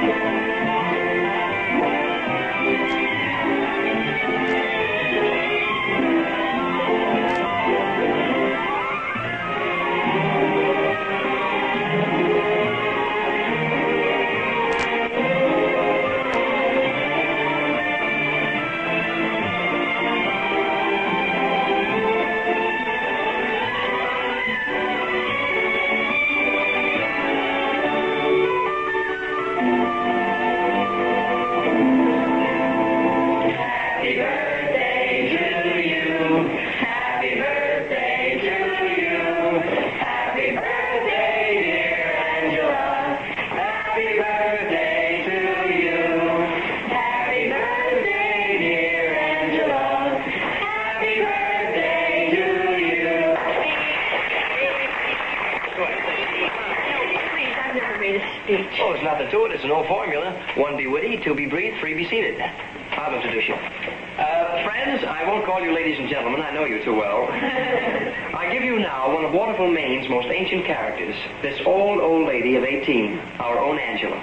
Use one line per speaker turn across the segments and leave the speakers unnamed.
Oh, it's nothing to it. It's an old formula. 1, be witty. 2, be brief. 3, be seated. I'll introduce you. Friends, I won't call you ladies and gentlemen. I know you too well. I give you now one of Waterville, Maine's most ancient characters, this old lady of 18, our own Angela.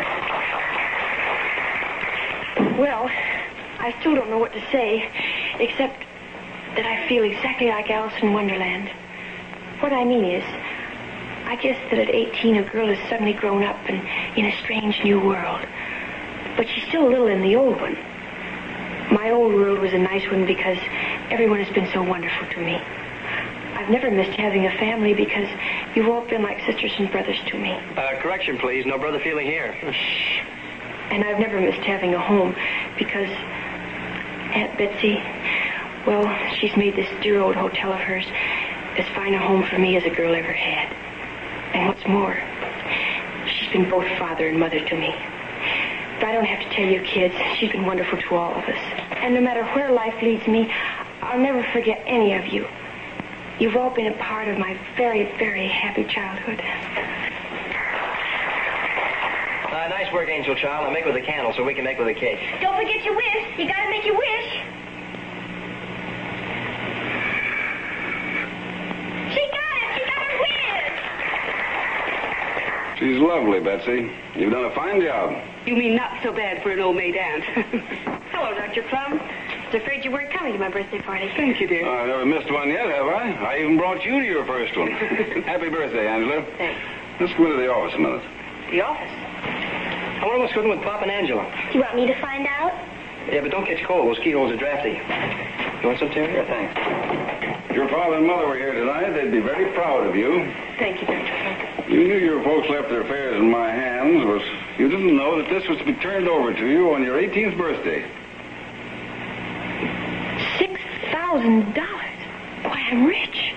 Well, I still don't know what to say, except that I feel exactly like Alice in Wonderland. What I mean is, I guess that at 18, a girl has suddenly grown up and in a strange new world. But she's still a little in the old one. My old world was a nice one because everyone has been so wonderful to me. I've never missed having a family because you've all been like sisters and brothers to me.
Correction, please. No brother feeling here.
And I've never missed having a home because Aunt Betsy, well, she's made this dear old hotel of hers as fine a home for me as a girl ever had. And what's more, she's been both father and mother to me. But I don't have to tell you kids, she's been wonderful to all of us. And no matter where life leads me, I'll never forget any of you. You've all been a part of my very, very happy childhood.
Nice work, Angel Child. Now make with a candle so we can make with a cake.
Don't forget your wish. You gotta make your wish. She got it. She got her wish.
She's lovely, Betsy. You've done a fine job.
You mean not so bad for an old maid aunt.
Hello, Dr. Plum. I was afraid you weren't coming to my birthday party.
Thank you, dear.
I never missed one yet, have I? I even brought you to your first one. Happy birthday, Angela.
Thanks.
Let's go into the office a minute.
The office?
I wonder what's cooking with Pop and Angela.
Do you want me to find out?
Yeah, but don't catch cold. Those keyholes are drafty. You want some, Terry? Yeah, thanks.
If your father and mother were here tonight, they'd be very proud of you.
Thank you, Dr. Plum.
You knew your folks left their affairs in my hands, but you didn't know that this was to be turned over to you on your 18th birthday.
$6,000. Why, I'm rich.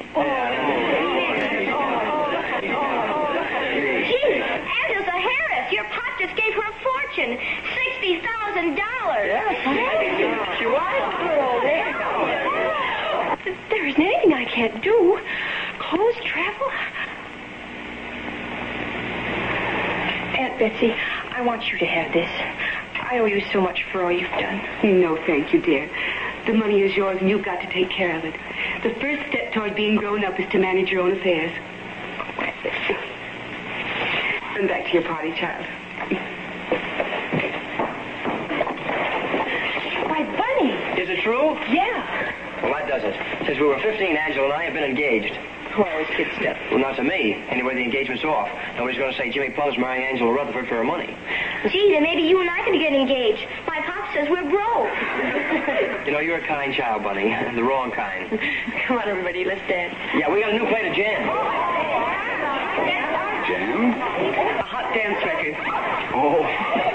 Gee, Angela Harris, your pop just gave her a fortune. $60,000.
Yes. She was. There isn't anything I can't do. Clothes, travel. Aunt Betsy, I want you to have this. I owe you so much for all you've done.
No, thank you, dear. The money is yours, and you've got to take care of it. The first step toward being grown up is to manage your own affairs. And back to your party, child.
Why, Bunny.
Is it true?
Yeah.
Well, that does it. Since we were 15, Angela and I have been engaged.
Oh, always kid stuff.
Well, not to me. Anyway, the engagement's off. Nobody's going to say Jimmy Plum's marrying Angela Rutherford for her money.
Gee, then maybe you and I can get engaged. My pop says we're broke.
You know, you're a kind child, Bunny. The wrong kind.
Come on, everybody, let's dance.
Yeah, we got a new plate of jam.
Jam?
A hot dance record.
Oh.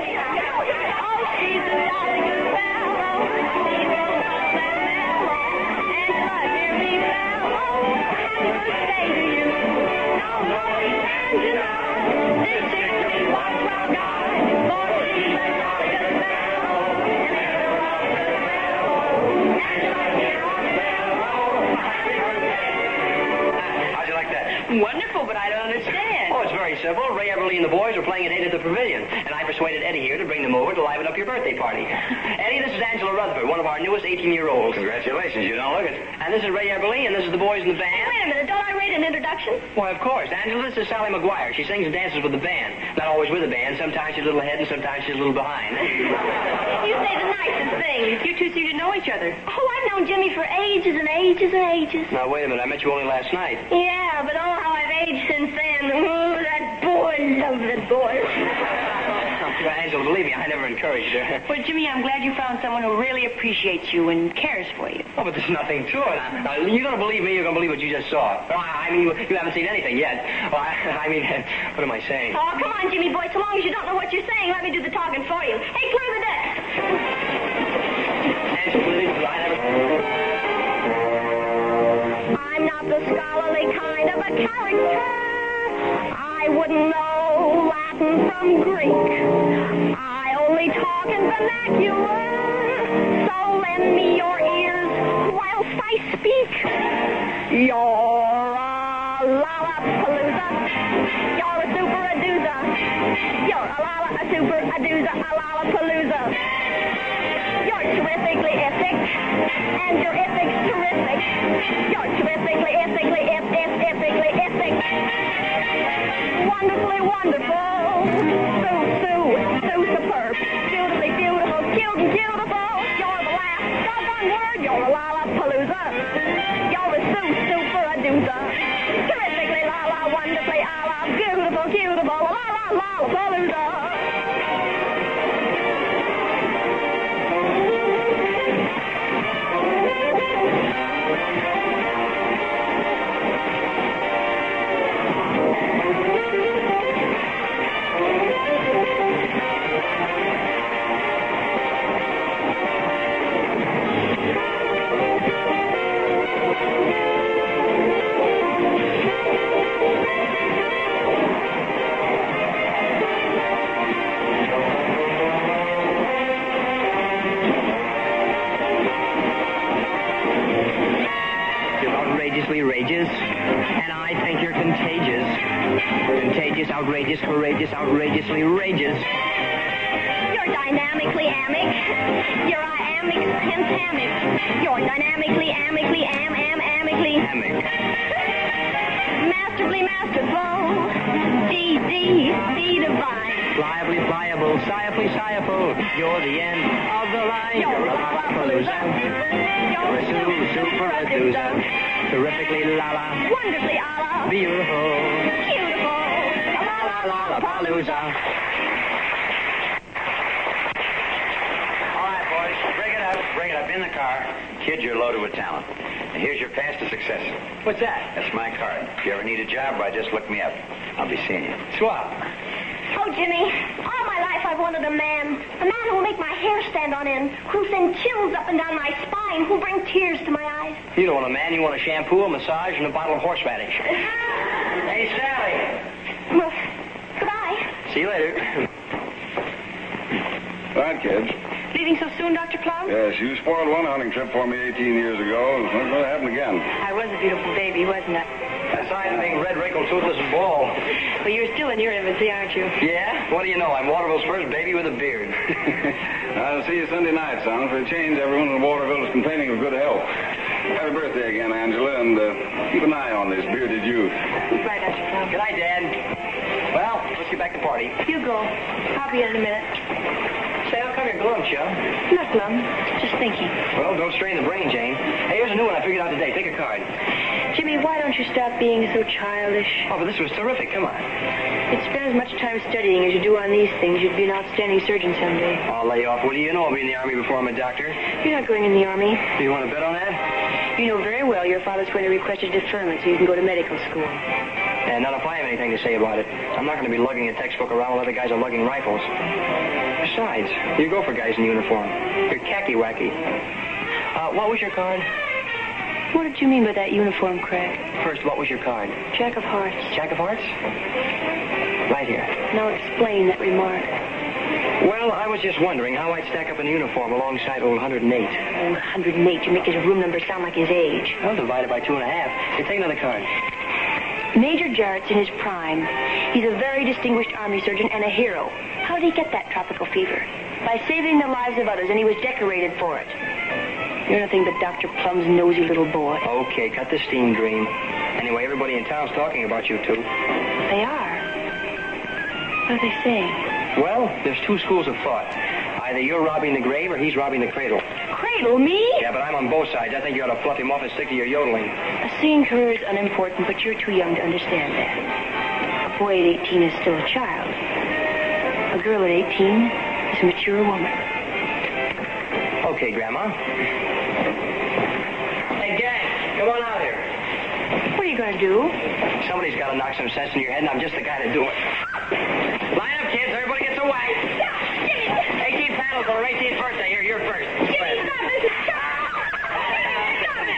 Wonderful, but I don't understand.
Oh, it's very simple. Ray Everly and the boys are playing it 8 at the Pavilion, and I persuaded Eddie here to bring them over to liven up your birthday party. Eddie, this is Angela Rutherford, one of our newest 18-year-olds.
Congratulations, you don't look it.
And this is Ray Everly, and this is the boys in the band.
Wait a minute, don't I rate a an introduction?
Why, of course. Angela, this is Sally McGuire. She sings and dances with the band. Not always with the band. Sometimes she's a little ahead and sometimes she's a little behind.
You say the nicest things.
You two seem to know each other.
Oh, I've known Jimmy for ages and ages and ages.
Now, wait a minute. I met you only last night.
Yeah, but oh, how I've aged since then. Oh, that boy, love that boy.
Angela, believe me, I never encouraged her.
Well, Jimmy, I'm glad you found someone who really appreciates you and cares for you.
Oh, but there's nothing to it. Now, you're going to believe me, you're going to believe what you just saw. I mean, you haven't seen anything yet. Well, I mean, what am I saying?
Oh, come on, Jimmy boy. So long as you don't know what you're saying, let me do the talking for you. Hey, clear the deck.
Angela, I never...
I'm not the scholarly kind of a character. I wouldn't know Latin from Greek. I only talk in vernacular. So lend me your ears whilst I speak. You're a lollapalooza. You're a super-a-dooza. You're a super-a-dooza, a lollapalooza. You're terrifically ethic, and your ethic's terrific. You're terrifically, ethically, ethically ethic. Wonderfully wonderful. So superb. Beautifully beautiful. Cute and beautiful. You're the last of one word. You're a lollapalooza. You're a super-a-dooza. Terrifically la-la, wonderfully a-la, beautiful, beautiful, la-la, lollapalooza.
And I think you're contagious. Contagious, outrageous, courageous, outrageously rageous.
You're dynamically amic. You're iamic pentamic. You're dynamically amically amically.
Amic.
Masterfully masterful. D divine.
Pliably pliable, sciably sciable. You're the end of the line.
You're a lollapalooza.
You're a super-a-dooza. Terrifically la-la.
Wonderfully a-la.
Beautiful.
Beautiful.
La-la-la-la-palooza.
All right, boys, bring it up. Bring it up in the car. Kid, you're loaded with talent. And here's your path to success.
What's that?
That's my card. If you ever need a job, why, just look me up. I'll be seeing you.
Swap.
Oh, Jimmy, all my life I've wanted a man who will make my hair stand on end, who'll send chills up and down my spine, who'll bring tears to my eyes.
You don't want a man, you want a shampoo, a massage, and a bottle of horseradish. Hey, Sally.
Well, goodbye.
See you later.
All right, kids.
Leaving so soon, Dr. Plum?
Yes, you spoiled one hunting trip for me 18 years ago. It's not going to happen again.
I was a beautiful baby, wasn't I?
Aside from being red, wrinkled, toothless, and bald.
Well, you're still in your infancy, aren't you?
Yeah? What do you know? I'm Waterville's first baby with a beard.
I'll see you Sunday night, son. For a change, everyone in Waterville is complaining of good health. Happy birthday again, Angela, and keep an eye on this bearded youth.
Right, Dr. Plum.
Good night, Dad. Well, let's get back to party.
You go. I'll be in a minute.
Say, how come you're glum, Joe?
Not glum. Just thinking.
Well, don't strain the brain, Jane. Hey, here's a new one I figured out today. Take a card.
Jimmy, why don't you stop being so childish?
Oh, but this was terrific. Come on.
If you spend as much time studying as you do on these things, you'd be an outstanding surgeon someday.
I'll lay off. What do you know? I'll be in the Army before I'm a doctor.
You're not going in the Army.
Do you want to bet on that?
You know very well your father's going to request a deferment so you can go to medical school.
And not if I have anything to say about it. I'm not going to be lugging a textbook around while other guys are lugging rifles. Besides, you go for guys in uniform. You're khaki-wacky. What was your card?
What did you mean by that uniform crack?
First, what was your card?
Jack of hearts.
Jack of hearts? Right here.
Now explain that remark.
Well, I was just wondering how I'd stack up in a uniform alongside old 108.
Old 108, you make his room number sound like his age.
Well, divided by 2.5. Here, take another card.
Major Jarrett's in his prime. He's a very distinguished army surgeon and a hero. How did he get that tropical fever? By saving the lives of others, and he was decorated for it. You're nothing but Dr. Plum's nosy little boy.
Okay, cut the steam dream. Anyway, everybody in town's talking about you two.
They are. What are they saying?
Well, there's two schools of thought. Either you're robbing the grave or he's robbing the cradle.
Cradle, me?
Yeah, but I'm on both sides. I think you ought to fluff him off and stick to your yodeling.
A singing career is unimportant, but you're too young to understand that. A boy at 18 is still a child. A girl at 18 is a mature woman.
Okay, Grandma. Hey, gang, come on out here.
What are you going to do?
Somebody's got to knock some sense into your head, and I'm just the guy to do it. Line up, kids. Everybody gets away. 18 paddles on her 18th birthday. Here, you're first.
Jimmy, stop this! Stop it!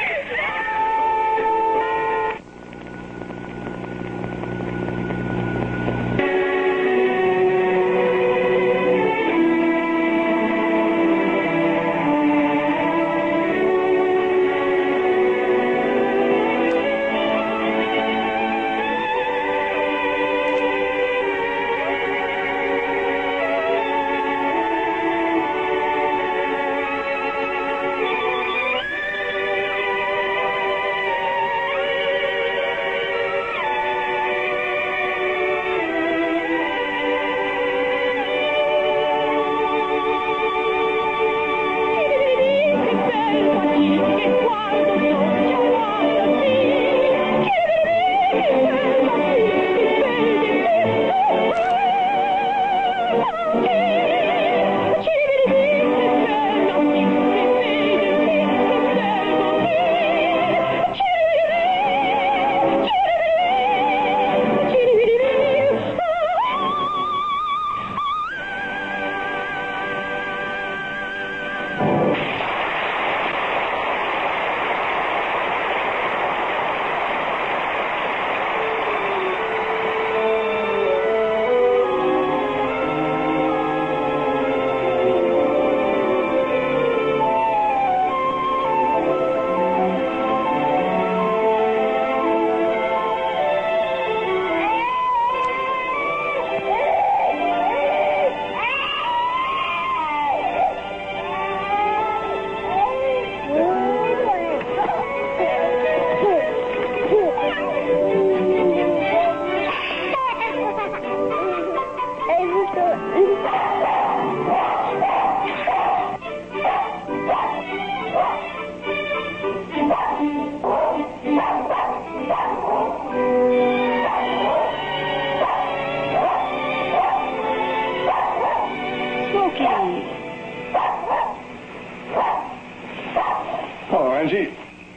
Oh, Angie.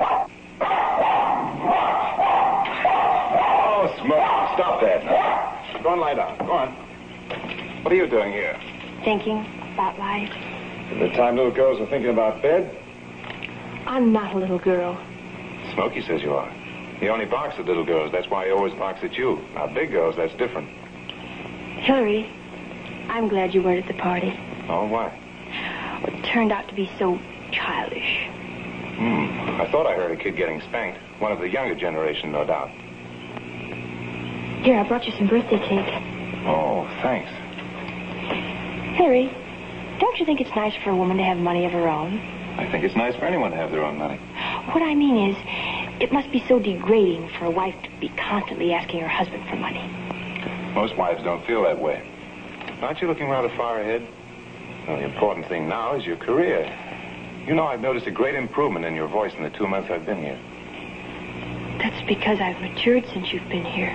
Oh, Smoke, stop that now. Go and lie down. Go on. What are you doing here?
Thinking about life.
Is it time little girls are thinking about bed?
I'm not a little girl.
Smokey says you are. He only barks at little girls. That's why he always barks at you. Now, big girls, that's different.
Hillary, I'm glad you weren't at the party.
Oh, why?
It turned out to be so childish.
I thought I heard a kid getting spanked. One of the younger generation, no doubt.
Here, I brought you some birthday cake.
Oh, thanks.
Hillary, don't you think it's nice for a woman to have money of her own?
I think it's nice for anyone to have their own money.
What I mean is, it must be so degrading for a wife to be constantly asking her husband for money.
Most wives don't feel that way. Aren't you looking rather far ahead? Well, the important thing now is your career. You know, I've noticed a great improvement in your voice in the 2 months I've been here.
That's because I've matured since you've been here.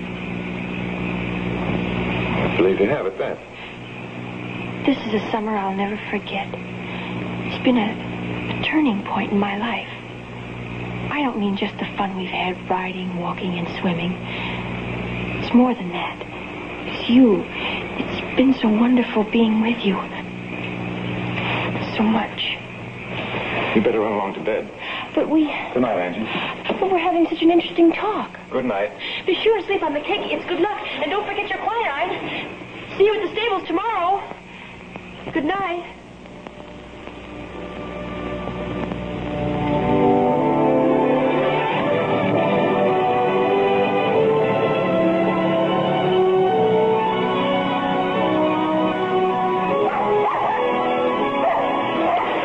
I believe you have at that.
This is a summer I'll never forget. It's been a turning point in my life. I don't mean just the fun we've had riding, walking, and swimming. It's more than that. It's you. It's been so wonderful being with you. So much.
You better run along to bed.
But we...
Good night, Angie.
But we're having such an interesting talk.
Good night.
Be sure to sleep on the cake. It's good luck. And don't forget your quinine. See you at the stables tomorrow. Good night.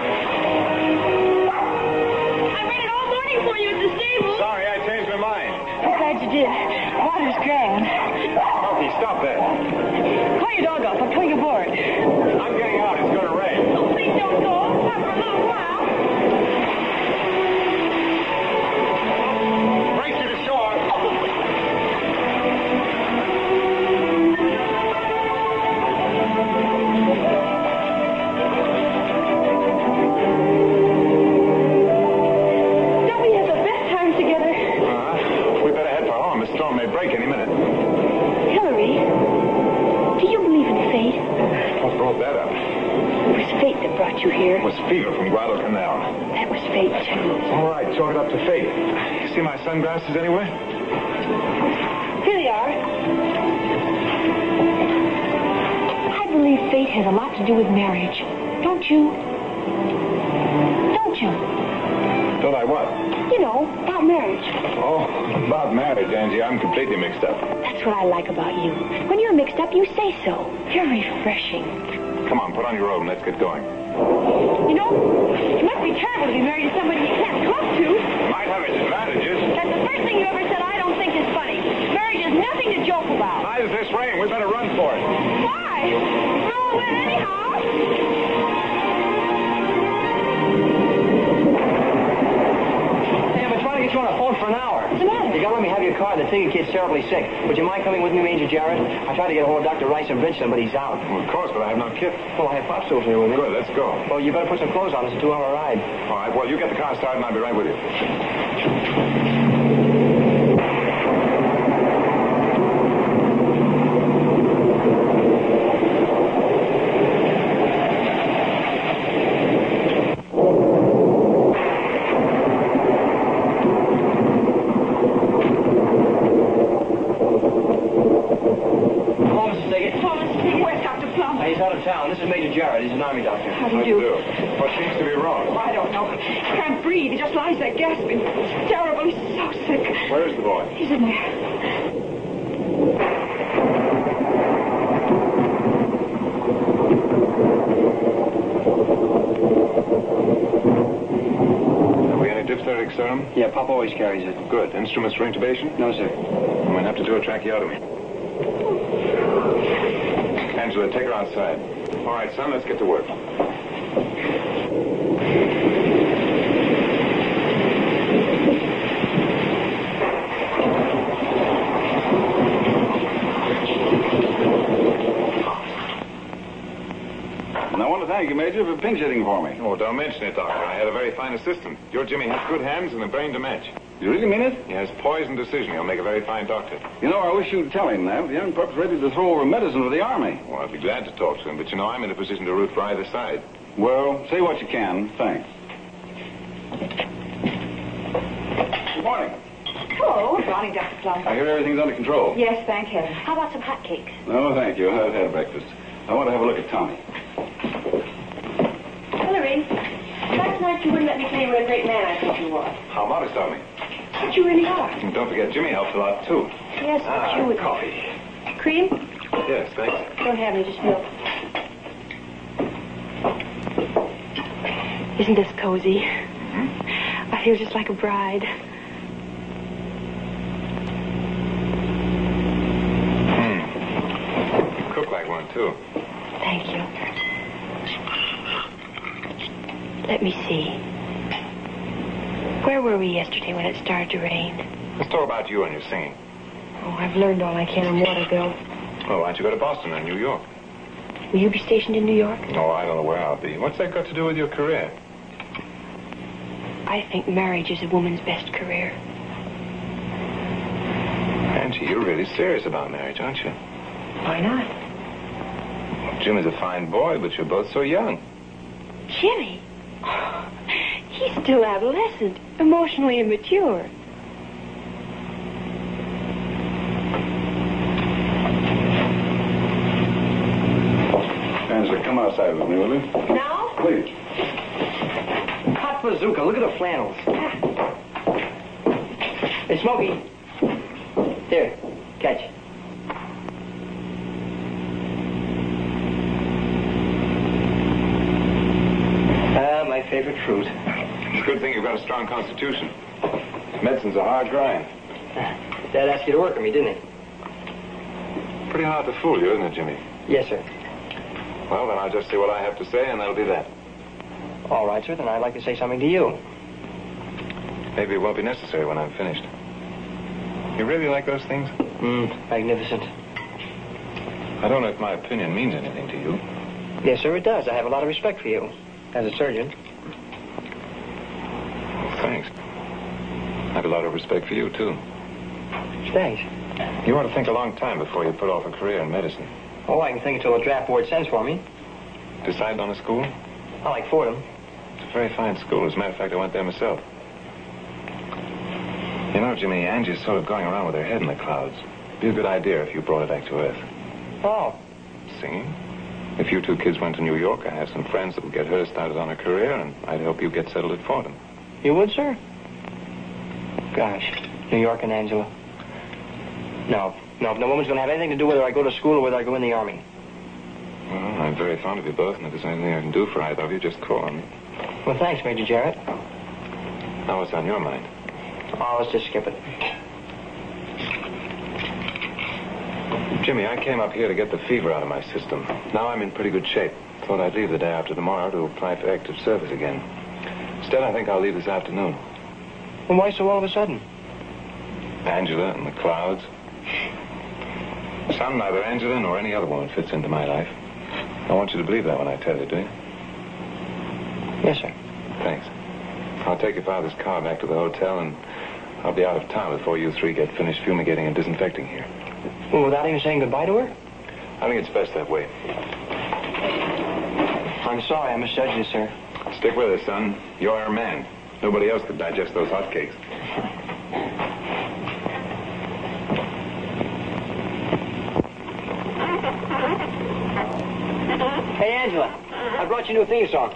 Sorry, I changed my mind. What brought that up?
It was fate that brought you here.
It was fever from Guadalcanal.
That was fate, too.
All right, chalk it up to fate. You see my sunglasses anywhere?
Here they are. I believe fate has a lot to do with marriage. Don't you? Don't you?
Don't I what?
You know, about marriage.
Oh, about marriage, Angie. I'm completely mixed up.
That's what I like about you. When you're mixed up, you say so. You're refreshing.
Come on, put on your robe and let's get going.
You know, it must be terrible to be married to somebody you can't talk to.
Might have its advantages.
That's the first thing you ever said I don't think is funny. Marriage is nothing to joke about.
Neither this rain. We better run for it.
Why? We're all wet anyhow.
Hey, I've been trying to get you on the phone for an hour.
What's the matter?
You gotta let me have your car. The ticket kid's terribly sick. Would you mind coming with me, Major Jarrett? I tried to get a hold of Dr. Rice in Bridgeton, but he's out.
Well, of course, but I have no kit.
Well, I have pop stools here with me.
Good, let's go.
Well, you better put some clothes on. It's a 2-hour ride.
All right, well, you get the car started and I'll be right with you.
Hello, Mrs. Stiggett.
Where's Dr. Plum?
He's out of town. This is Major Jarrett. He's an Army doctor.
How do
How
you
do
do?
you do? What seems to be wrong?
I don't know. Can't breathe. He just lies there gasping. It's terrible. He's so sick.
Where is the boy?
He's in there.
Have we any diphtheritic serum?
Yeah, Pop always carries it.
Good. Instruments for intubation?
No, sir.
I'm going to have to do a tracheotomy. Angela, take her outside. All right, son, let's get to work.
And I want to thank you, Major, for pinch hitting for me.
Oh, don't mention it, Doctor. I had a very fine assistant. Your Jimmy has good hands and a brain to match.
You really mean it?
He has poise and decision. He'll make a very fine doctor.
You know, I wish you'd tell him that. The young pup's ready to throw over medicine for the Army.
Well, I'd be glad to talk to him, but you know, I'm in a position to root for either side.
Well, say what you can. Thanks. Good morning.
Hello. Good morning, Dr. Plum.
I hear everything's under control.
Yes, thank heaven.
How about some hotcakes?
No, thank you. I've had breakfast. I want to have a look at Tommy.
Hillary, last night you wouldn't let me tell you what a great man I think you are.
How modest of me.
But you really are.
And don't forget, Jimmy helped a lot, too.
Yes, but you would.
Coffee.
Cream?
Yes, thanks.
Don't have any, just milk. Isn't this cozy? I feel just like a bride.
You cook like one, too.
Thank you. Let me see. Where were we yesterday when it started to rain?
Let's talk about you and your singing.
Oh, I've learned all I can in Waterville.
Oh, why don't you go to Boston or New York?
Will you be stationed in New York?
Oh, I don't know where I'll be. What's that got to do with your career?
I think marriage is a woman's best career.
Angie, you're really serious about marriage, aren't you?
Why not?
Well, Jim is a fine boy, but you're both so young.
Jimmy? He's still adolescent, emotionally immature.
Angela, come outside with me, will you?
Now?
Please.
Hot bazooka. Look at the flannels. Hey, Smokey. Here, catch. My favorite fruit.
It's a good thing you've got a strong constitution. Medicine's a hard grind.
Dad asked you to work with me, didn't he?
Pretty hard to fool you, isn't it, Jimmy?
Yes, sir.
Well, then I'll just say what I have to say, and that'll be that.
All right, sir. Then I'd like to say something to you.
Maybe it won't be necessary when I'm finished. You really like those things?
Magnificent.
I don't know if my opinion means anything to you.
Yes, sir, it does. I have a lot of respect for you as a surgeon.
Thanks. I have a lot of respect for you, too.
Thanks.
You ought to think a long time before you put off a career in medicine.
Oh, I can think until the draft board sends for me.
Decided on a school?
I like Fordham.
It's a very fine school. As a matter of fact, I went there myself. You know, Jimmy, Angie's sort of going around with her head in the clouds. It'd be a good idea if you brought her back to Earth.
Oh.
Singing? If you two kids went to New York, I have some friends that would get her started on her career, and I'd help you get settled at Fordham.
You would, sir? Gosh, New York and Angela. No, woman's going to have anything to do whether I go to school or whether I go in the Army.
Well, I'm very fond of you both, and if there's anything I can do for either of you, just call on me.
Well, thanks, Major Jarrett.
Now, what's on your mind?
Oh, let's just skip it.
Jimmy, I came up here to get the fever out of my system. Now I'm in pretty good shape. Thought I'd leave the day after tomorrow to apply for active service again. Instead, I think I'll leave this afternoon.
Well, why so all of a sudden?
Angela and the clouds. Son, neither Angela nor any other woman fits into my life. I want you to believe that when I tell you, do you?
Yes, sir.
Thanks. I'll take your father's car back to the hotel, and I'll be out of town before you three get finished fumigating and disinfecting here.
Well, without even saying goodbye to her?
I think it's best that way.
I'm sorry I misjudged you, sir.
Stick with us, son. You're our man. Nobody else could digest those hotcakes.
Hey, Angela, I brought you a new theme song.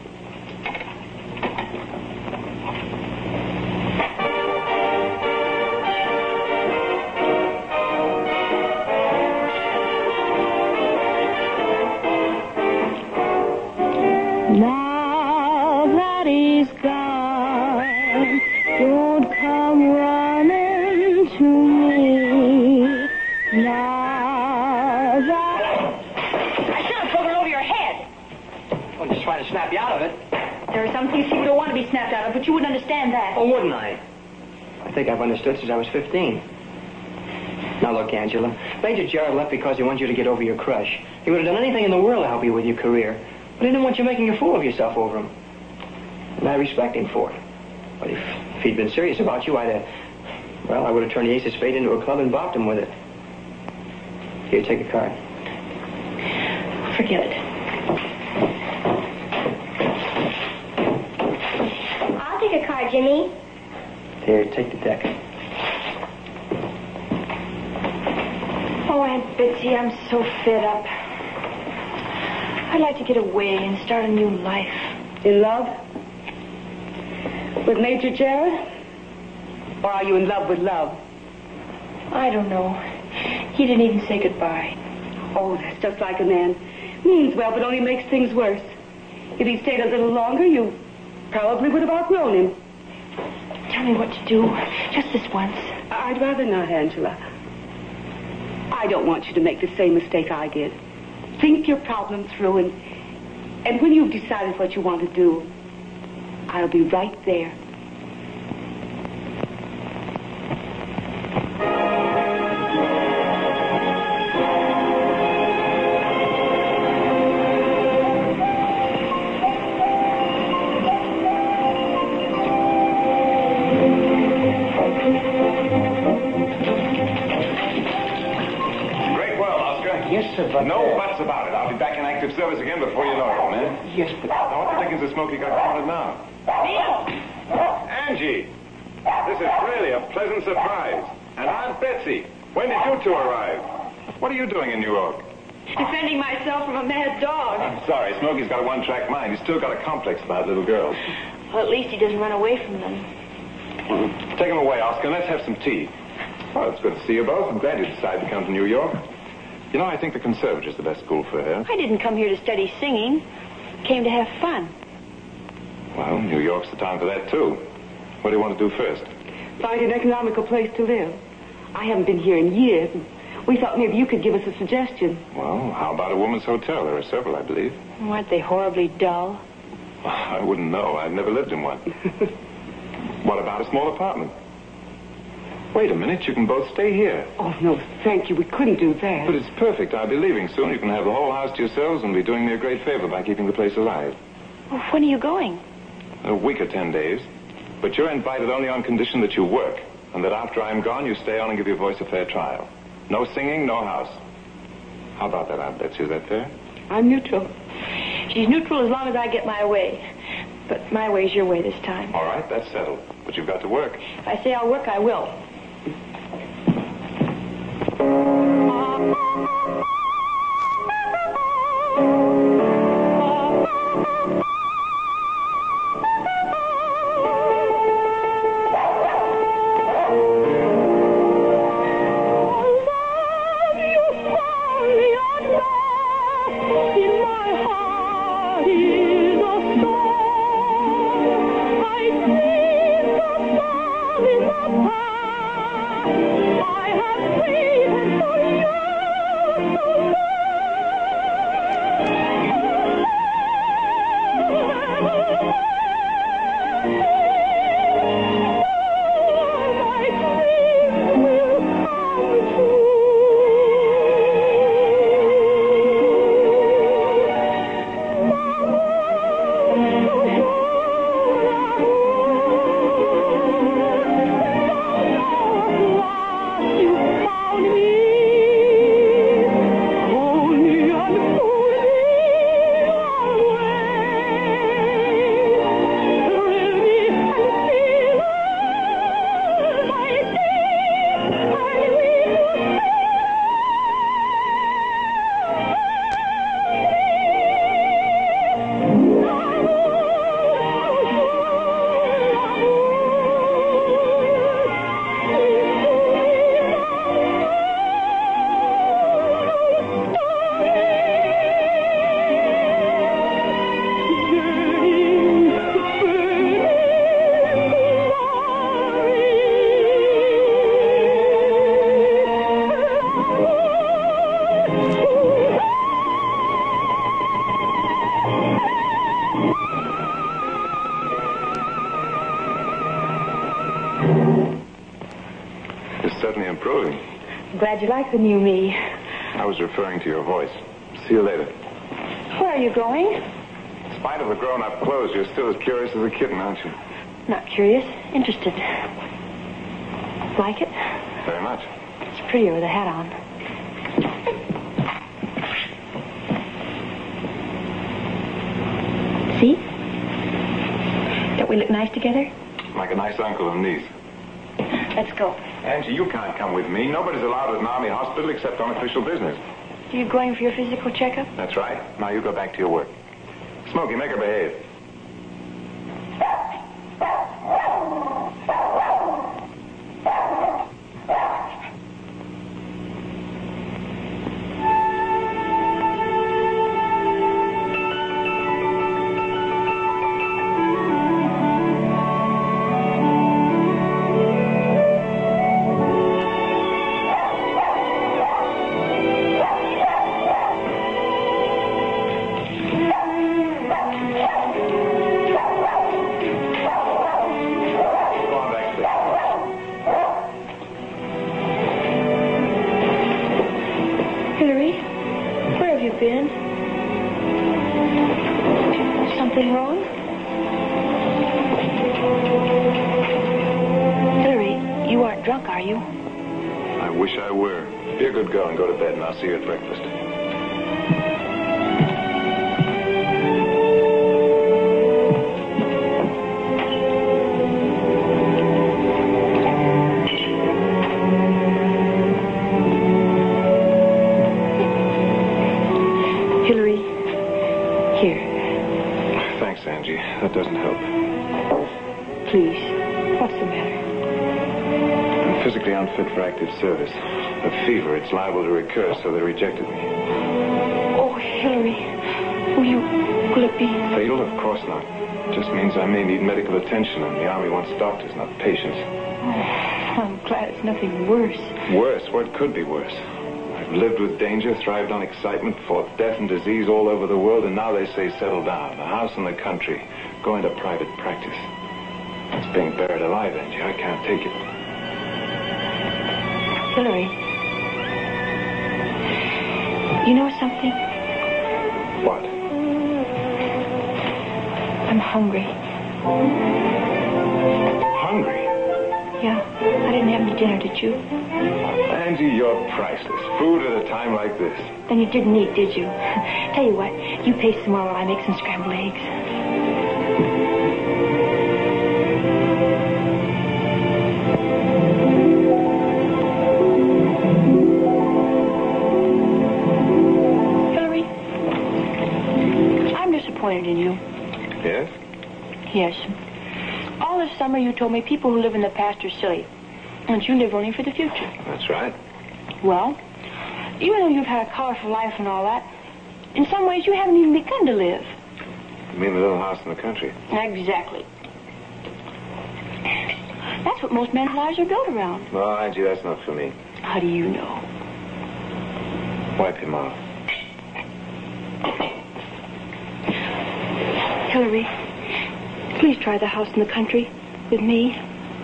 Now that he's gone, don't come running to me. Now that...
I should have pulled it over your head.
I'm just trying to snap you out of it.
There are some things people don't want to be snapped out of, but you wouldn't understand that.
Oh, wouldn't I? I think I've understood since I was 15. Now, look, Angela, Major Jarrett left because he wanted you to get over your crush. He would have done anything in the world to help you with your career. But he didn't want you making a fool of yourself over him. And I respect him for it. But if he'd been serious about you, I would have turned the ace of spades into a club and bopped him with it. Here, take a card.
Forget it.
I'll take a card, Jimmy.
Here, take the deck.
Oh, Aunt Betsy, I'm so fed up. I'd like to get away and start a new life.
In love? With Major Jarrett? Or are you in love with love?
I don't know. He didn't even say goodbye.
Oh, that's just like a man. Means well, but only makes things worse. If he'd stayed a little longer, you probably would have outgrown him.
Tell me what to do. Just this once.
I'd rather not, Angela. I don't want you to make the same mistake I did. Think your problem through, and when you've decided what you want to do, I'll be right there.
No buts about it. I'll be back in active service again before you know it, man.
Yes, but...
Now, what thickens the Smoky got cornered now? Angie! This is really a pleasant surprise. And Aunt Betsy, when did you two arrive? What are you doing in New York?
Defending myself from a mad dog.
I'm sorry, Smoky's got a one-track mind. He's still got a complex about little girls.
Well, at least he doesn't run away from them.
Take him away, Oscar, and let's have some tea. Well, it's good to see you both. I'm glad you decided to come to New York. You know, I think the Conservatory's the best school for her.
I didn't come here to study singing. Came to have fun.
Well, New York's the time for that, too. What do you want to do first?
Find an economical place to live. I haven't been here in years. We thought maybe you could give us a suggestion.
Well, how about a woman's hotel? There are several, I believe.
Aren't they horribly dull?
I wouldn't know. I've never lived in one. What about a small apartment? Wait a minute. You can both stay here.
Oh, no, thank you. We couldn't do that.
But it's perfect. I'll be leaving soon. You can have the whole house to yourselves and be doing me a great favor by keeping the place alive.
Well, when are you going?
A week or 10 days. But you're invited only on condition that you work, and that after I'm gone, you stay on and give your voice a fair trial. No singing, no house. How about that, Aunt Betsy? Is that fair?
I'm neutral.
She's neutral as long as I get my way. But my way's your way this time.
All right, that's settled. But you've got to work.
If I say I'll work, I will. Glad you like the new me.
I was referring to your voice. See you later.
Where are you going?
In spite of the grown-up clothes, you're still as curious as a kitten, aren't you?
Not curious, interested. Like it?
Very much.
It's prettier with a hat on. See? Don't we look nice together?
Like a nice uncle and niece.
Let's go.
Angie, you can't come with me. Nobody's allowed at an army hospital except on official business.
Are you going for your physical checkup?
That's right. Now you go back to your work. Smokey, make her behave.
Something wrong? Hillary, you aren't drunk, are you?
I wish I were. Be a good girl and go to bed, and I'll see you at breakfast.
Hillary, here.
Thanks, Angie. That doesn't help.
Please, what's the matter?
I'm physically unfit for active service. A fever, it's liable to recur, so they rejected me.
Oh, Hillary, will it be?
Fatal? Of course not. It just means I may need medical attention, and the Army wants doctors, not patients.
Oh, I'm glad it's nothing worse.
Worse? What could be worse? I've lived with danger, thrived on excitement, fought death and disease all over the world, and now they say settle down. A house in the country. Go into private practice. It's being buried alive, Angie. I can't take it.
Hillary, you know something?
What?
I'm hungry.
Hungry?
Yeah. I didn't have any dinner, did you?
Angie, you're priceless. Food at a time like this.
Then you didn't eat, did you? Tell you what, you pace some more while I make some scrambled eggs. Hillary, I'm disappointed in you.
Yes?
Yes. All this summer you told me people who live in the past are silly. And you live only for the future.
That's right.
Well, even though you've had a colorful life and all that, in some ways you haven't even begun to live.
You mean the little house in the country?
Exactly. That's what most men's lives are built around.
No, Angie, that's not for me.
How do you know?
Wipe your mouth.
Hillary, please try the house in the country with me.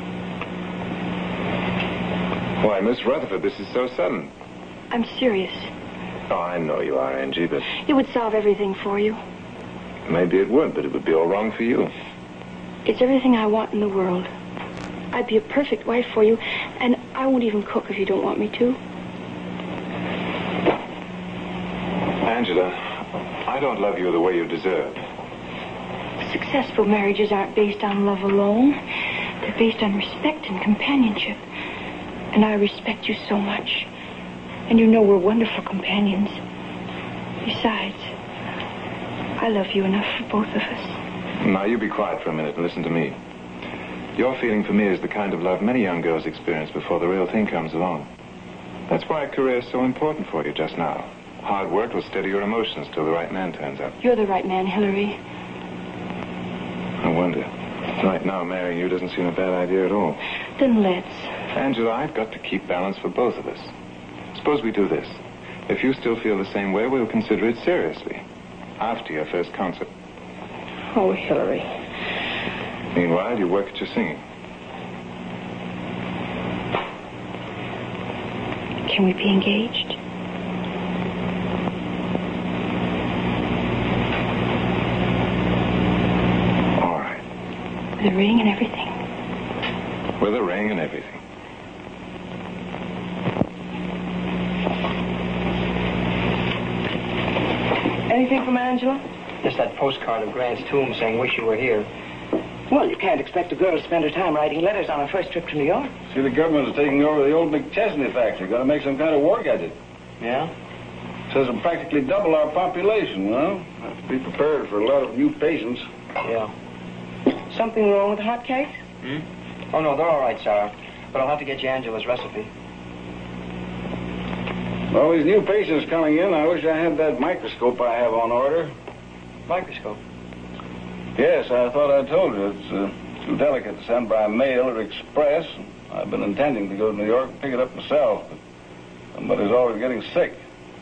Why, Miss Rutherford, this is so sudden.
I'm serious.
Oh, I know you are, Angie, but
It would solve everything for you.
maybe it would, but it would be all wrong for you.
It's everything I want in the world. I'd be a perfect wife for you, and I won't even cook if you don't want me to.
Angela, I don't love you the way you deserve.
Successful marriages aren't based on love alone. They're based on respect and companionship. And I respect you so much. And you know we're wonderful companions. Besides, I love you enough for both of us.
Now, you be quiet for a minute and listen to me. Your feeling for me is the kind of love many young girls experience before the real thing comes along. That's why a career is so important for you just now. Hard work will steady your emotions till the right man turns up.
You're the right man, Hillary.
I wonder. Right now, marrying you doesn't seem a bad idea at all.
Then let's.
Angela, I've got to keep balance for both of us. Suppose we do this. If you still feel the same way, we'll consider it seriously. After your first concert.
Oh, Hillary.
Meanwhile, you work at your singing.
Can we be engaged?
All right.
With a ring and everything.
With a ring and everything.
Anything from Angela? Just that postcard of Grant's tomb saying, wish you were here.
Well, you can't expect a girl to spend her time writing letters on her first trip to New York.
See, the government is taking over the old McChesney factory. Got to make some kind of work at it.
Yeah?
Says it'll practically double our population, you know. Have to be prepared for a lot of new patients.
Yeah.
Something wrong with the hot cakes?
Oh, no, they're all right, Sarah. But I'll have to get you Angela's recipe.
All these new patients coming in, I wish I had that microscope I have on order.
Microscope?
Yes, I thought I told you. It's too delicate to send by mail or express. I've been intending to go to New York and pick it up myself, but somebody's always getting sick.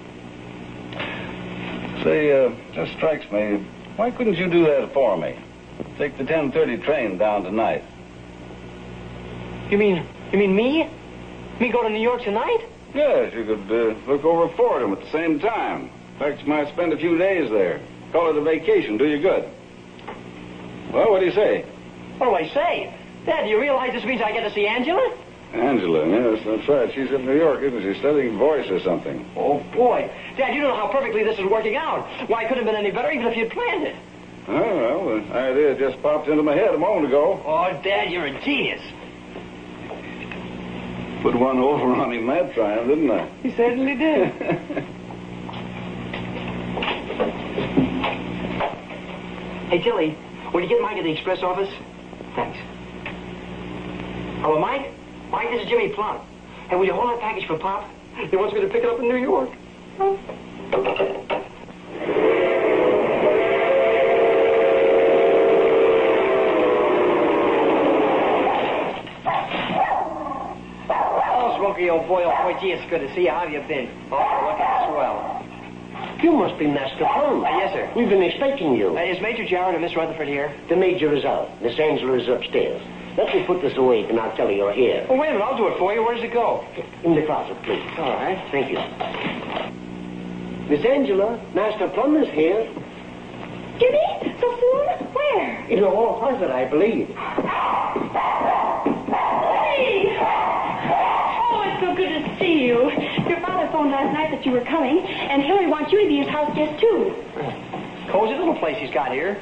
Say, just strikes me, why couldn't you do that for me? Take the 10:30 train down tonight.
You mean me? Me go to New York tonight?
Yes, you could look over Fordham at the same time. In fact, you might spend a few days there. Call it a vacation, do you good. Well, what do you say?
What do I say? Dad, do you realize this means I get to see Angela?
Angela, yes, that's right. She's in New York, isn't she? Studying voice or something.
Oh, boy. Dad, you don't know how perfectly this is working out. Why, it couldn't have been any better even if you'd planned it.
Oh, well, the idea just popped into my head a moment ago.
Oh, Dad, you're a genius.
Put one over on him that time, didn't I?
He certainly did.
Hey, Tilly, will you get Mike at the express office? Thanks. Hello, Mike? Mike, this is Jimmy Plum. Hey, will you hold that package for Pop? He wants me to pick it up in New York. Smokey, old boy, gee, it's good to see you. How have you been? Oh, looking swell.
You must be Master Plum.
Yes, sir.
We've been expecting you.
Is Major Jarrett and Miss Rutherford here?
The major is out. Miss Angela is upstairs. Let me put this away, and I'll tell her you're here.
Oh, wait a minute. I'll do it for you. Where does it go?
In the closet, please.
All right.
Thank you. Miss Angela, Master Plum is here.
Jimmy? So soon? Where?
In the hall closet, I believe.
Hey! you. Your father phoned last night that you were coming, and Hillary wants you to be his house guest, too.
Cozy little place he's got here.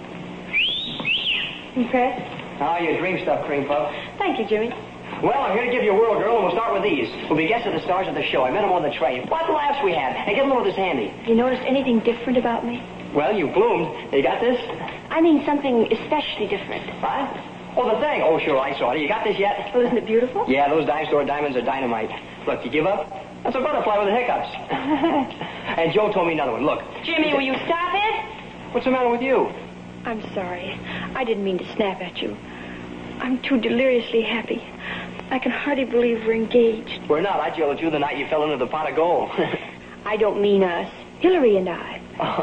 Impressed?
Oh, your dream stuff, cream puff.
Thank you, Jimmy.
Well, I'm here to give you a world, girl, and we'll start with these. We'll be guests of the stars of the show. I met them on the train. What laughs we had. Hey, get a little of this handy.
You noticed anything different about me?
Well, you bloomed. You got this?
I mean something especially different.
What? Oh, the thing. Oh, sure, I saw it. You got this yet?
Well, isn't it beautiful?
Yeah, those dime store diamonds are dynamite. Look, you give up? That's a butterfly with the hiccups. And Joe told me another one. Look.
Jimmy, will you stop it?
What's the matter with you?
I'm sorry. I didn't mean to snap at you. I'm too deliriously happy. I can hardly believe we're engaged.
We're not. I yelled at you the night you fell into the pot of gold.
I don't mean us. Hillary and I.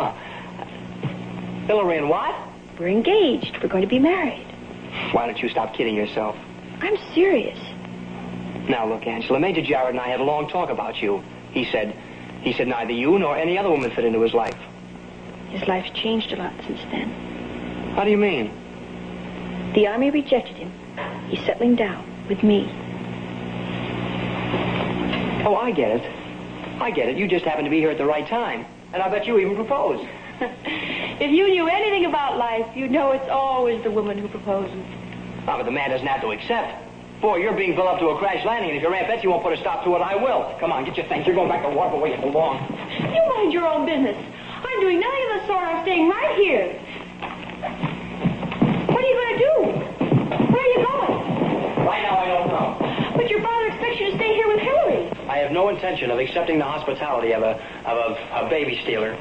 Hillary and what?
We're engaged. We're going to be married.
Why don't you stop kidding yourself?
I'm serious.
Now, look, Angela, Major Jarrett and I had a long talk about you. He said neither you nor any other woman fit into his life.
His life's changed a lot since then.
How do you mean?
The Army rejected him. He's settling down with me.
Oh, I get it. I get it. You just happened to be here at the right time. And I bet you even proposed.
If you knew anything about life, you'd know it's always the woman who proposes.
Ah, but the man doesn't have to accept. Boy, you're being built up to a crash landing, and if your Aunt Betsy won't put a stop to it, I will. Come on, get your things. You're going back to Warp where you belong.
You mind your own business. I'm doing nothing of the sort. I'm staying right here. What are you going to do? Where are you going?
Right now, I don't know.
But your father expects you to stay here with Hillary.
I have no intention of accepting the hospitality of a baby stealer.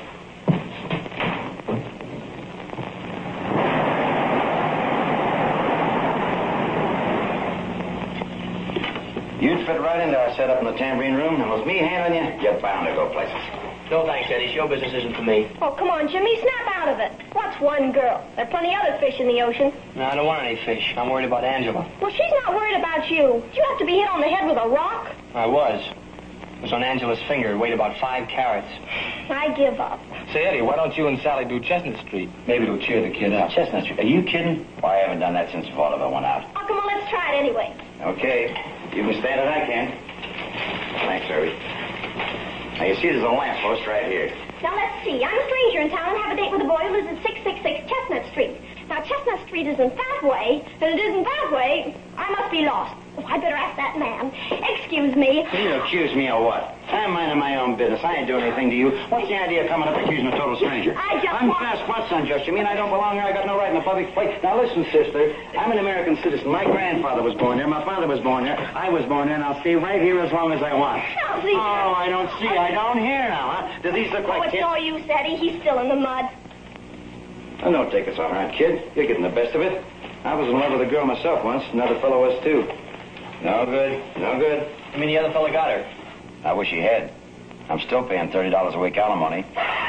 You'd fit right into our setup in the tambourine room, and with me handling you, you're bound to go places.
No thanks, Eddie. Show business isn't for me.
Oh, come on, Jimmy. Snap out of it. What's one girl? There are plenty other fish in the ocean.
No, I don't want any fish. I'm worried about Angela.
Well, she's not worried about you. You have to be hit on the head with a rock.
I was. It was on Angela's finger. It weighed about 5 carats.
I give up.
Say, Eddie, why don't you and Sally do Chestnut Street? Maybe it'll cheer the kid up.
Chestnut Street. Are you kidding? Why, I haven't done that since Vaudeville went out.
Oh, come on, let's try it anyway.
Okay. You can stand it, I can. Thanks, Herbie. Now, you see there's a lamppost right here.
Now, let's see. I'm a stranger in town and have a date with a boy who lives at 666 Chestnut Street. Now, Chestnut Street isn't that way, and it isn't that way. I must be lost. Oh, I better ask that man. Excuse me.
You accuse me of what? I'm minding my own business. I ain't doing anything to you. What's the idea of coming up accusing a total stranger? I'm fast. What's unjust? You mean I don't belong here? I got no right in the public place? Now, listen, sister. I'm an American citizen. My grandfather was born here. My father was born here. I was born here, and I'll stay right here as long as I want.
Now, see.
Oh, I don't see. I don't hear now, huh? Do these look like
Oh, it's
kids?
no use, Eddie. He's still in the mud.
Oh, don't take us all right, kid. You're getting the best of it. I was in love with a girl myself once. Another fellow was, too. No good. No good.
I mean, the other fella got her.
I wish he had. I'm still paying $30 a week alimony.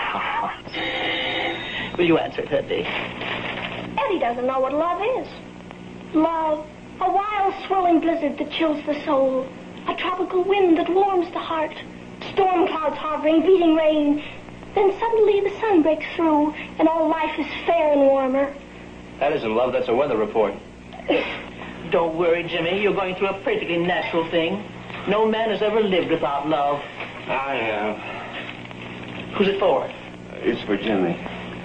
Will you answer it, Eddie?
Eddie doesn't know what love is. Love. A wild, swirling blizzard that chills the soul. A tropical wind that warms the heart. Storm clouds hovering, beating rain. Then suddenly the sun breaks through, and all life is fair and warmer.
That isn't love, that's a weather report.
Don't worry, Jimmy. You're going through a perfectly natural thing. No man has ever lived without love.
I have.
Who's it for?
It's for Jimmy.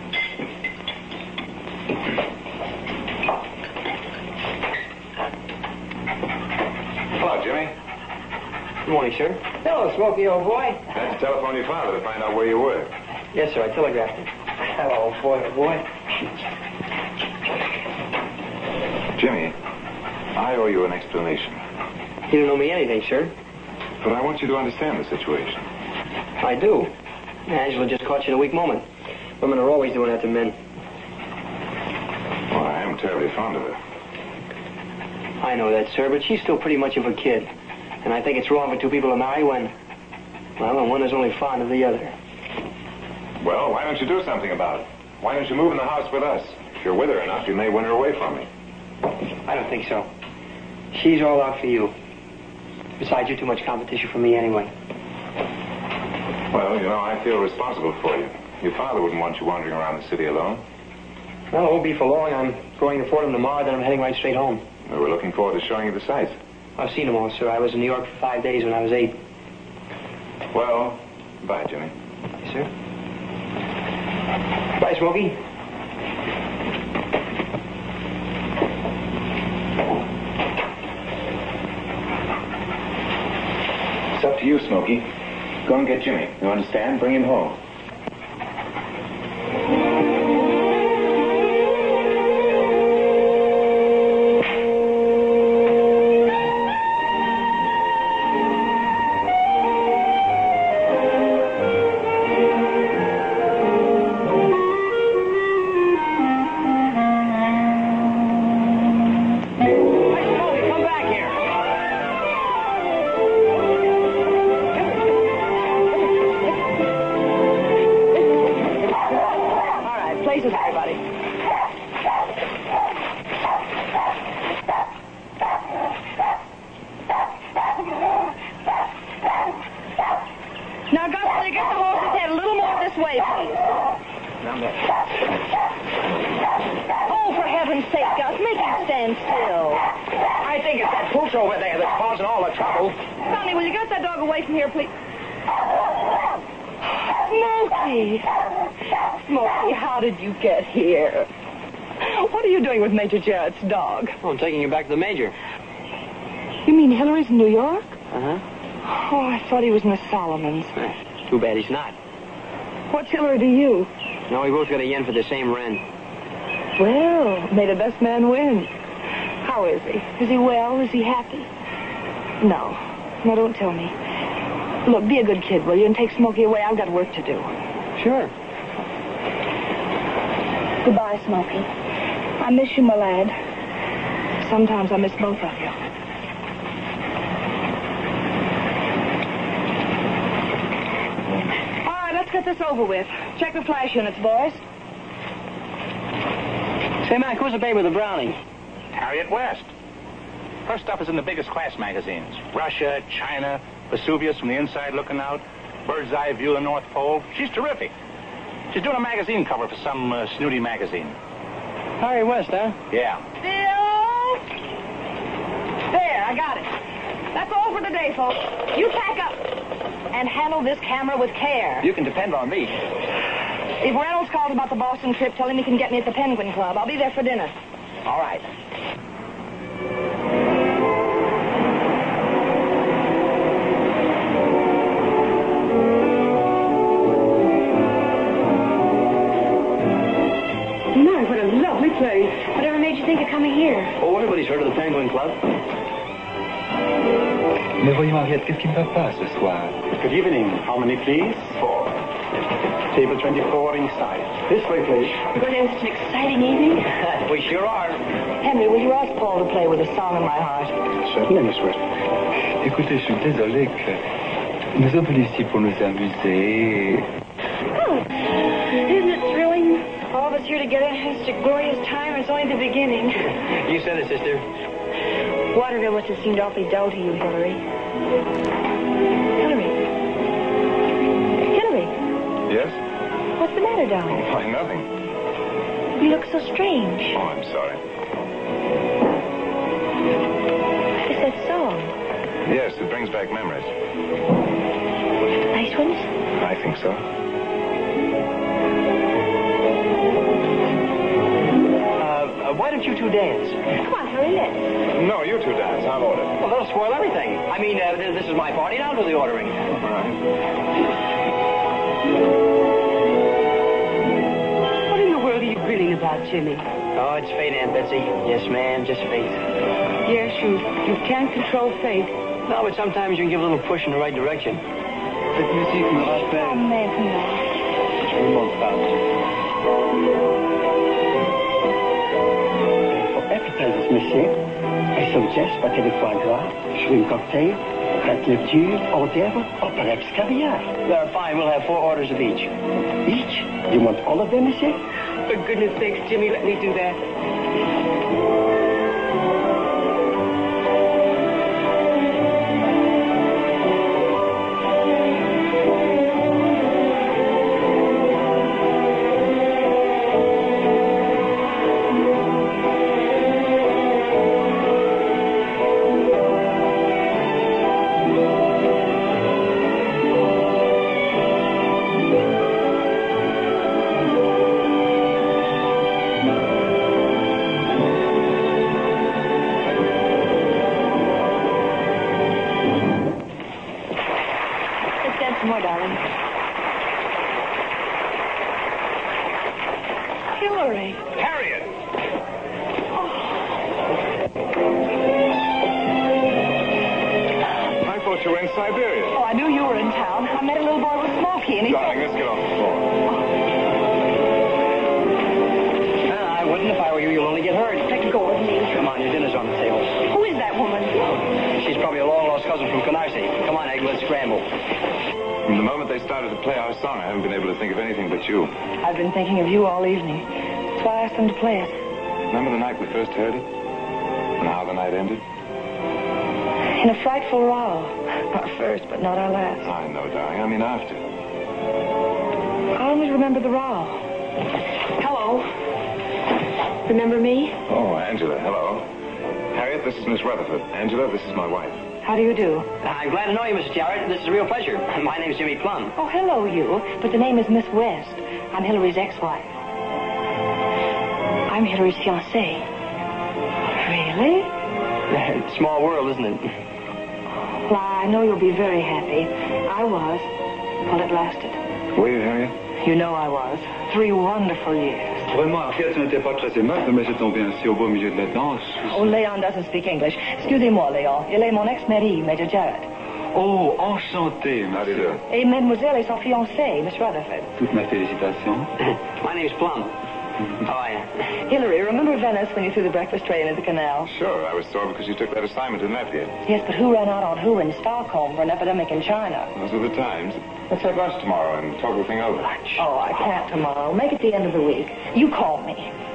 Hello, Jimmy.
Good morning, sir.
Hello, Smokey, old boy.
I had to telephone your father to find out where you were.
Yes, sir, I telegraphed him.
Hello, boy, old boy.
Jimmy, I owe you an explanation.
You don't owe me anything, sir.
But I want you to understand the situation.
I do. Angela just caught you in a weak moment. Women are always doing that to men.
Well, I am terribly fond of her.
I know that, sir, but she's still pretty much of a kid. And I think it's wrong for two people to marry when one is only fond of the other.
Well, why don't you do something about it? Why don't you move in the house with us? If you're with her enough, you may win her away from me.
I don't think so. She's all out for you. Besides, you're too much competition for me anyway.
Well, you know, I feel responsible for you. Your father wouldn't want you wandering around the city alone.
Well, it won't be for long. I'm going to Fordham tomorrow, then I'm heading right straight home.
We're looking forward to showing you the sights.
I've seen them all, sir. I was in New York for 5 days when I was 8.
Well, bye, Jimmy.
Yes, sir. Bye, Smokey.
It's up to you, Smokey. Go and get Jimmy. You understand? Bring him home.
Major Jarrett's dog.
Oh, I'm taking you back to the Major.
You mean Hillary's in New York?
Uh-huh.
Oh, I thought he was in the Solomons.
Too bad he's not.
What's Hillary to you?
No, we both got a yen for the same rent.
Well, may the best man win. How is he? Is he well? Is he happy? No. No, don't tell me. Look, be a good kid, will you, and take Smokey away. I've got work to do.
Sure.
Goodbye, Smokey. I miss you, my lad. Sometimes I miss both of you. All right, let's get this over with. Check the flash units, boys.
Say, Mac, who's the babe with the brownie?
Harriet West. Her stuff is in the biggest class magazines. Russia, China, Vesuvius from the inside looking out, Bird's Eye View of the North Pole. She's terrific. She's doing a magazine cover for some snooty magazine.
Harriet West, huh?
Yeah.
Bill! There, I got it. That's all for today, folks. You pack up and handle this camera with care.
You can depend on me.
If Reynolds calls about the Boston trip, tell him he can get me at the Penguin Club. I'll be there for dinner.
All right.
My, what a lovely place.
Whatever made you think of coming here?
Oh, everybody's heard of the Penguin Club.
Mais voyons, Henriette, qu'est-ce qui ne va pas ce soir?
Good evening. How many, please? 4. Table 24 inside. This way, please.
We're going to have such an exciting evening.
We sure are.
Henry, will you ask Paul to play with a song in my heart?
Certainly, Miss West.
Écoutez, je suis désolé que nous sommes venus ici pour nous amuser.
Oh, isn't it thrilling? All of us here together. It's a glorious time. It's only the beginning.
You said it, sister.
Waterville must have seemed awfully dull to you, Hillary. Hillary. Hillary.
Yes?
What's the matter, darling?
Why, nothing.
You look so strange.
Oh, I'm sorry.
It's that song.
Yes, it brings back memories.
Nice ones?
I think so.
Why don't you two dance?
Come on, Hillary, let's.
No, you two dance. I'll order.
Well, that'll spoil everything. I mean, this is my party, and I'll do the ordering.
All right.
What in the world are you grinning about, Jimmy?
Oh, it's fate, Aunt Betsy. Yes, ma'am, just fate.
Yes, you can't control fate.
No, but sometimes you can give a little push in the right direction.
Cette musique me rappelle...
Oh, maintenant.
Je ne manque pas.
Appetizers, monsieur. I suggest pâté de foie gras, shrimp cocktail, raclette, hors d'oeuvre, or perhaps caviar.
Fine, we'll have 4 orders of each.
Each? You want all of them, monsieur?
For goodness sakes, Jimmy, let me do that.
Hillary.
Harriet!
I thought you were in Siberia.
Oh, I knew you were in town. I met a little boy with Smokey, and he
Darling, let's get off the floor.
I wouldn't if I were you. You'll only get hurt.
Let go of me.
Come on, your dinner's on the table.
Who is that woman?
She's probably a long-lost cousin from Canarsie. Come on, Egg, let's scramble.
From the moment they started to play our song, I haven't been able to think of anything but you.
I've been thinking of you all evening. That's why I asked them to play it.
Remember the night we first heard it? And how the night ended?
In a frightful row. Our first, but not our last.
I know, darling. I mean after.
I only remember the row.
Hello. Remember me?
Oh, Angela, hello. Harriet, this is Miss Rutherford. Angela, this is my wife.
How do you do?
I'm glad to know you, Mrs. Jarrett. This is a real pleasure. My name's Jimmy Plum.
Oh, hello, you. But the name is Miss West. I'm Hillary's ex-wife. I'm Hillary's fiancée. Really?
Small world, isn't it?
Well, I know you'll be very happy. I was. While it lasted.
Were you, Harriet?
You know I was. 3 wonderful years.
Vraiment, Harriet n'était pas très aimable, mais j'ai tombé ainsi au beau milieu de la danse.
Oh, Léon doesn't speak English. Excusez-moi, Léon. Il est mon ex-mari, Major Jarrett.
Oh, enchanté,
How do you do?
Et mademoiselle est son fiancée, Miss Rutherford.
Toutes mes félicitations.
My name's Plum. How are you?
Hillary, remember Venice when you threw the breakfast tray into the canal?
Sure, I was sore because you took that assignment to Napier.
Yes, but who ran out on who in Stockholm for an epidemic in China?
Those are the times. Let's have lunch tomorrow and talk the thing over.
Oh, I can't tomorrow. Make it the end of the week. You call me.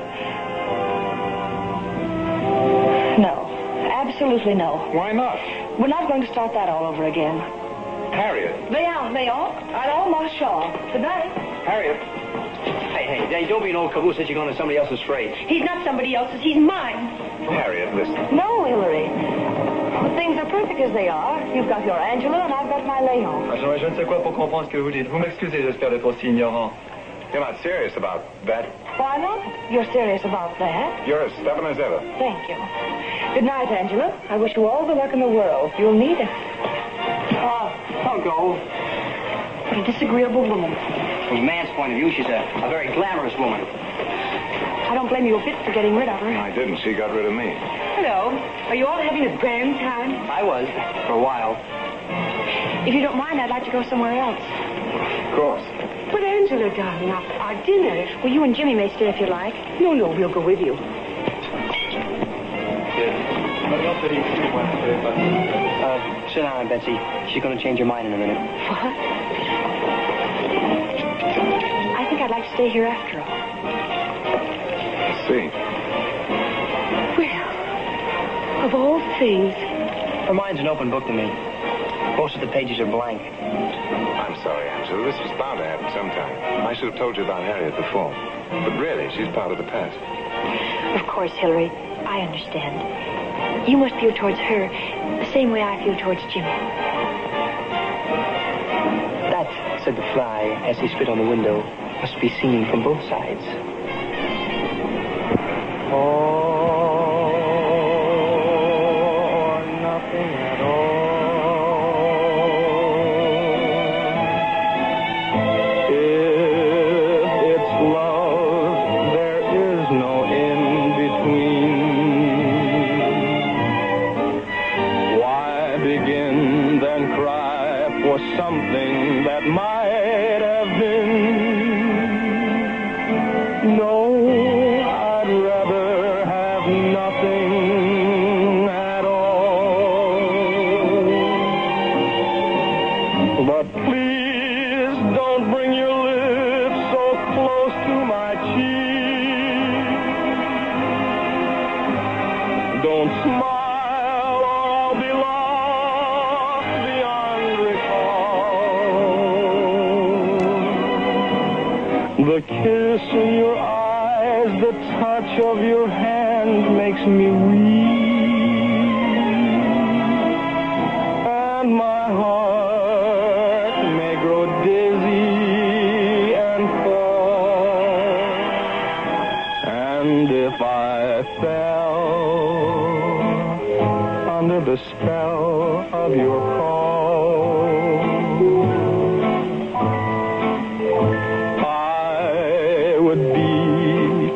No. Absolutely no.
Why not?
We're not going to start that all over again.
Harriet.
Léon, allons, marchons. Good night.
Harriet. Hey, don't be an old caboose that you're going to somebody else's freight.
He's not somebody else's. He's mine.
Harriet, listen.
No, Hillary. But things are perfect as they are. You've got your Angela and I've got my Léon.
Je ne sais quoi pour comprendre ce que vous dites. Vous m'excusez, j'espère d'être aussi ignorant.
You're not serious about that.
Why not? You're serious about that.
You're as stubborn as ever.
Thank you. Good night, Angela. I wish you all the luck in the world. You'll need it.
Oh, don't go.
What a disagreeable woman.
From a man's point of view, she's a very glamorous woman.
I don't blame you a bit for getting rid of her.
I didn't. She got rid of me.
Hello. Are you all having a grand time?
I was, for a while.
If you don't mind, I'd like to go somewhere else.
Of course.
But Angela, darling, our dinner. Well, you and Jimmy may stay if you like. No, we'll go with you.
Sit down, Betsy. She's going to change her mind in a minute.
What? I think I'd like to stay here after all.
See.
Well, of all things.
Her mind's an open book to me. Most of the pages are blank.
I'm sorry, Angela. This was bound to happen sometime. I should have told you about Harriet before. But really, she's part of the past.
Of course, Hillary. I understand. You must feel towards her the same way I feel towards Jimmy.
That, said the fly, as he spit on the window, must be seen from both sides.
Or nothing at all. If it's love, there is no in-between. Why begin, then cry for something that might have been? No, I'd rather have nothing at all. But please don't bring your lips so close to my cheek. Don't smile or I'll be lost beyond recall. The kiss in your eyes, the touch of your hand makes me weak. And my heart may grow dizzy and fall. And if I fell under the spell of your call, I would be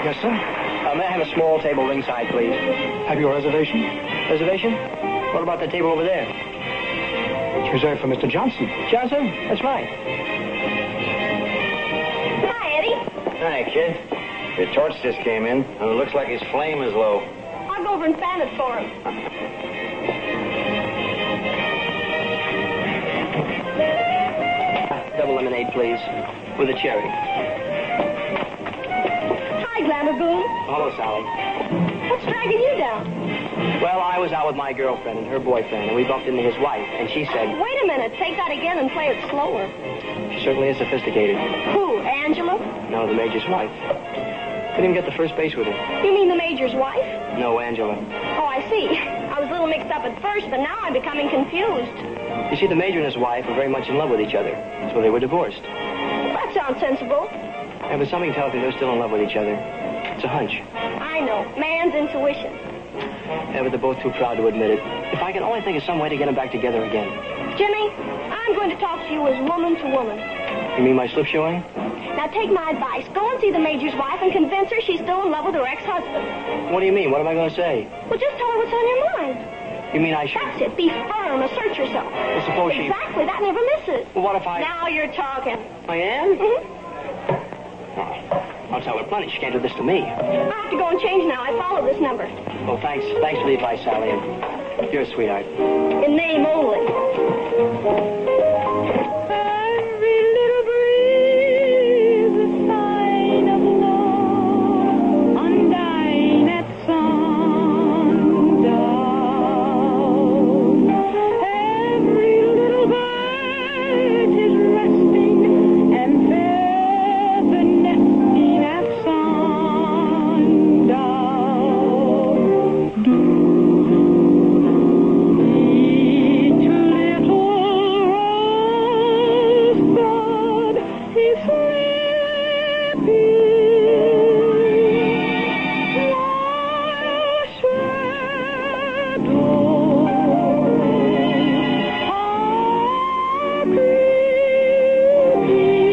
Yes, sir? May I have a small table ringside, please?
Have you a reservation?
Reservation? What about the table over there?
It's reserved for Mr. Johnson.
Johnson? That's right.
Hi, Eddie.
Hi, kid. Your torch just came in, and it looks like his flame is low.
I'll go over and fan it for him.
Double lemonade, please, with a cherry.
Hi, Glamour Boom.
Hello, Sally.
What's dragging you down?
Well, I was out with my girlfriend and her boyfriend, and we bumped into his wife, and she said...
Wait a minute. Take that again and play it slower.
She certainly is sophisticated.
Who, Angela?
No, the Major's wife. Couldn't even get the first base with her.
You mean the Major's wife?
No, Angela.
Oh, I see. I was a little mixed up at first, but now I'm becoming confused.
You see, the Major and his wife were very much in love with each other, so they were divorced.
That sounds sensible.
Yeah, but something tells me they're still in love with each other. It's a hunch.
I know. Man's intuition.
Yeah, but they're both too proud to admit it. If I can only think of some way to get them back together again.
Jimmy, I'm going to talk to you as woman to woman.
You mean my slip showing?
Now take my advice. Go and see the Major's wife and convince her she's still in love with her ex-husband.
What do you mean? What am I going to say?
Well, just tell her what's on your mind.
You mean I should...
That's it. Be firm. Assert yourself.
Well, suppose she...
Exactly. That never misses.
Well, what if I...
Now you're talking.
I am?
Mm-hmm.
Oh, I'll tell her plenty. She can't do this to me.
I have to go and change now. I follow this number.
Well, thanks. Thanks for the advice, Sally. You're a sweetheart.
In name only.
Every little breeze, a sign of love, undying at sundown. Every little bird is resting and feather nesting at sundown. Each little rosebud is sleeping, while shadows are creeping.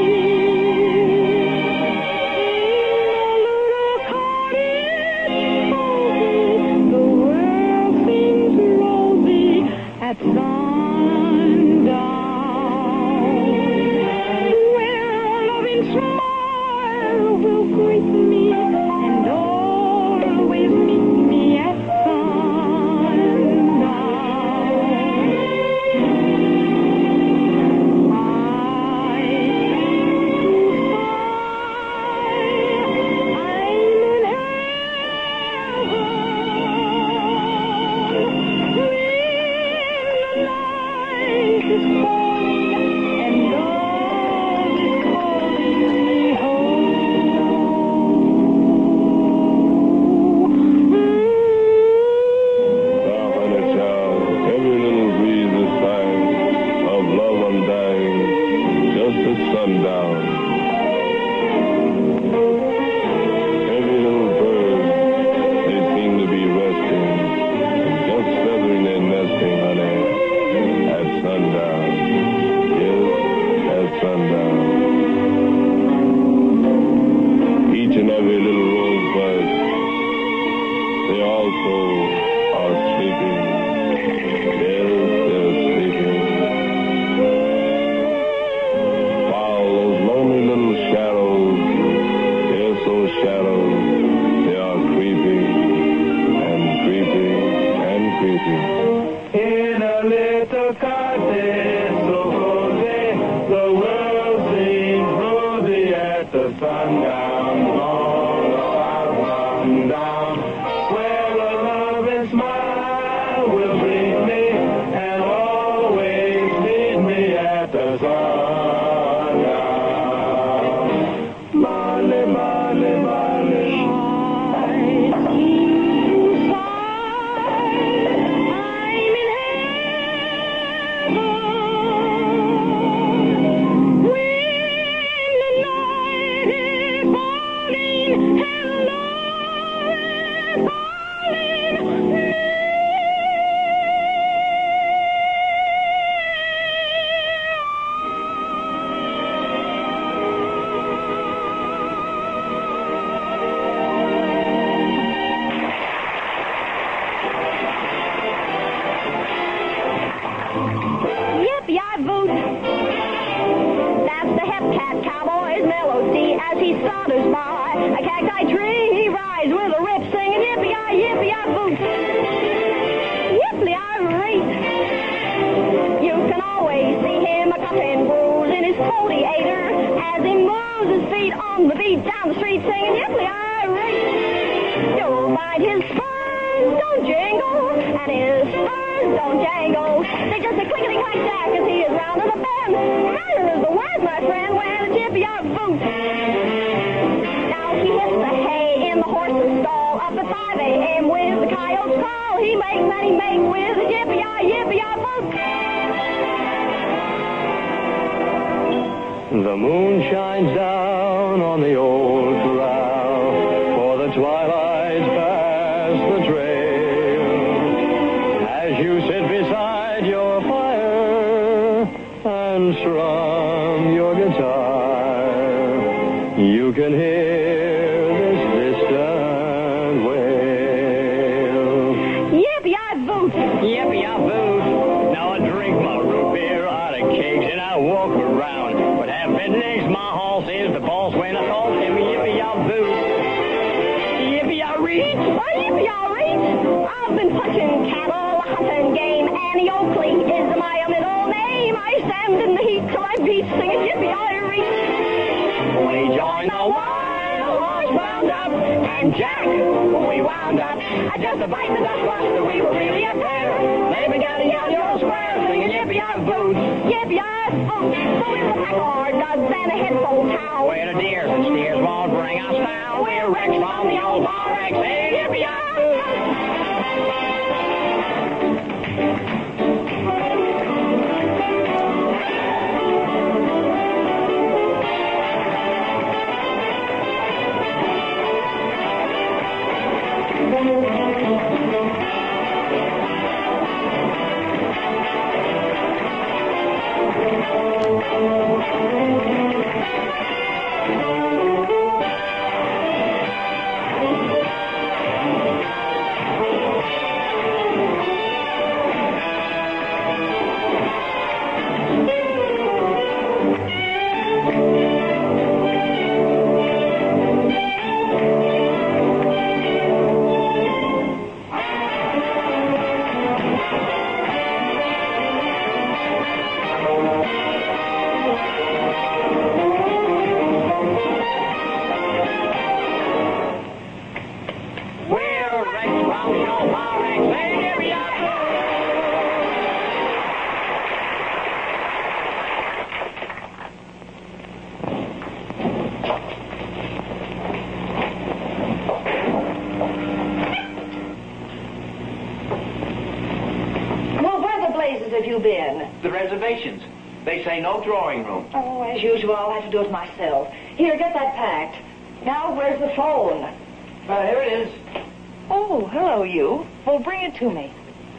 In a little cottage cozy, the world seems rosy at sundown, where a loving smile will greet me and always meet me at sundown. I
Every little breeze is sign of love undying, just at sundown. Every little bird, they seem to be resting, just feathering their nesting, honey, at sundown. Yes, at sundown. Each and every little rosebud, they also are sleeping. Yes, they're sleeping. While those lonely little shadows, they're so shadows, they are creeping and creeping and creeping. In a little cottage so cozy, the world seems rosy at the sundown, all about sundown, where a loving smile will greet me and always meet me at the sundown. Marley, Marley, Marley.
I'm in heaven when the night is falling and love
my. A cacti tree he rides with a rip singing yippee-yi, boot. Yippee-yi-ree. You can always see him a-cutting grooves in his foliator as he moves his feet on the beat down the street singing yippee-yi-ree. You'll find his spurs don't jingle and his spurs don't jangle. They're just a clickety-clack-jack as he is round the bend. Matter is the word, my friend, when it's yippee-yi boot. Now he hits the hay in the horse's stall up at 5 a.m. with the coyote's call. He makes and he makes with his yippee-yi boot.
The moon shines down on the old corral, for the twilight's past the trail. As you sit beside your fire and strum your guitar, you can hear this distant wail.
Yippee-yi boot.
Yippee-yi boot. Now I drink my root beer out of kegs and I walk around. Next, my horse is the boss when I call him yippee-yi boot. Yippee-yi-reach.
Why, yippee-yi-reach. I've been punching cattle, hunting game, Annie Oakley is my middle name. I stand in the heat till I beat singing yippee-yi-reach.
When he joined the wild horse wound up, and Jack, we wound up. Just to bite the dust buster, we were really a pair. They began to yell, you're square, singing yippee-yi boot.
Yippee-yi boot. So we will pack our duds and head for town.
Where the deers and steers won't bring us down. We're wrecks from the old bar wrecks, hey, yippee-yi boot.
Have you been?
The reservations. They say no drawing room.
Oh, as usual, I'll have to do it myself. Here, get that packed. Now, where's the phone?
Here it is.
Oh, hello, you. Well, bring it to me.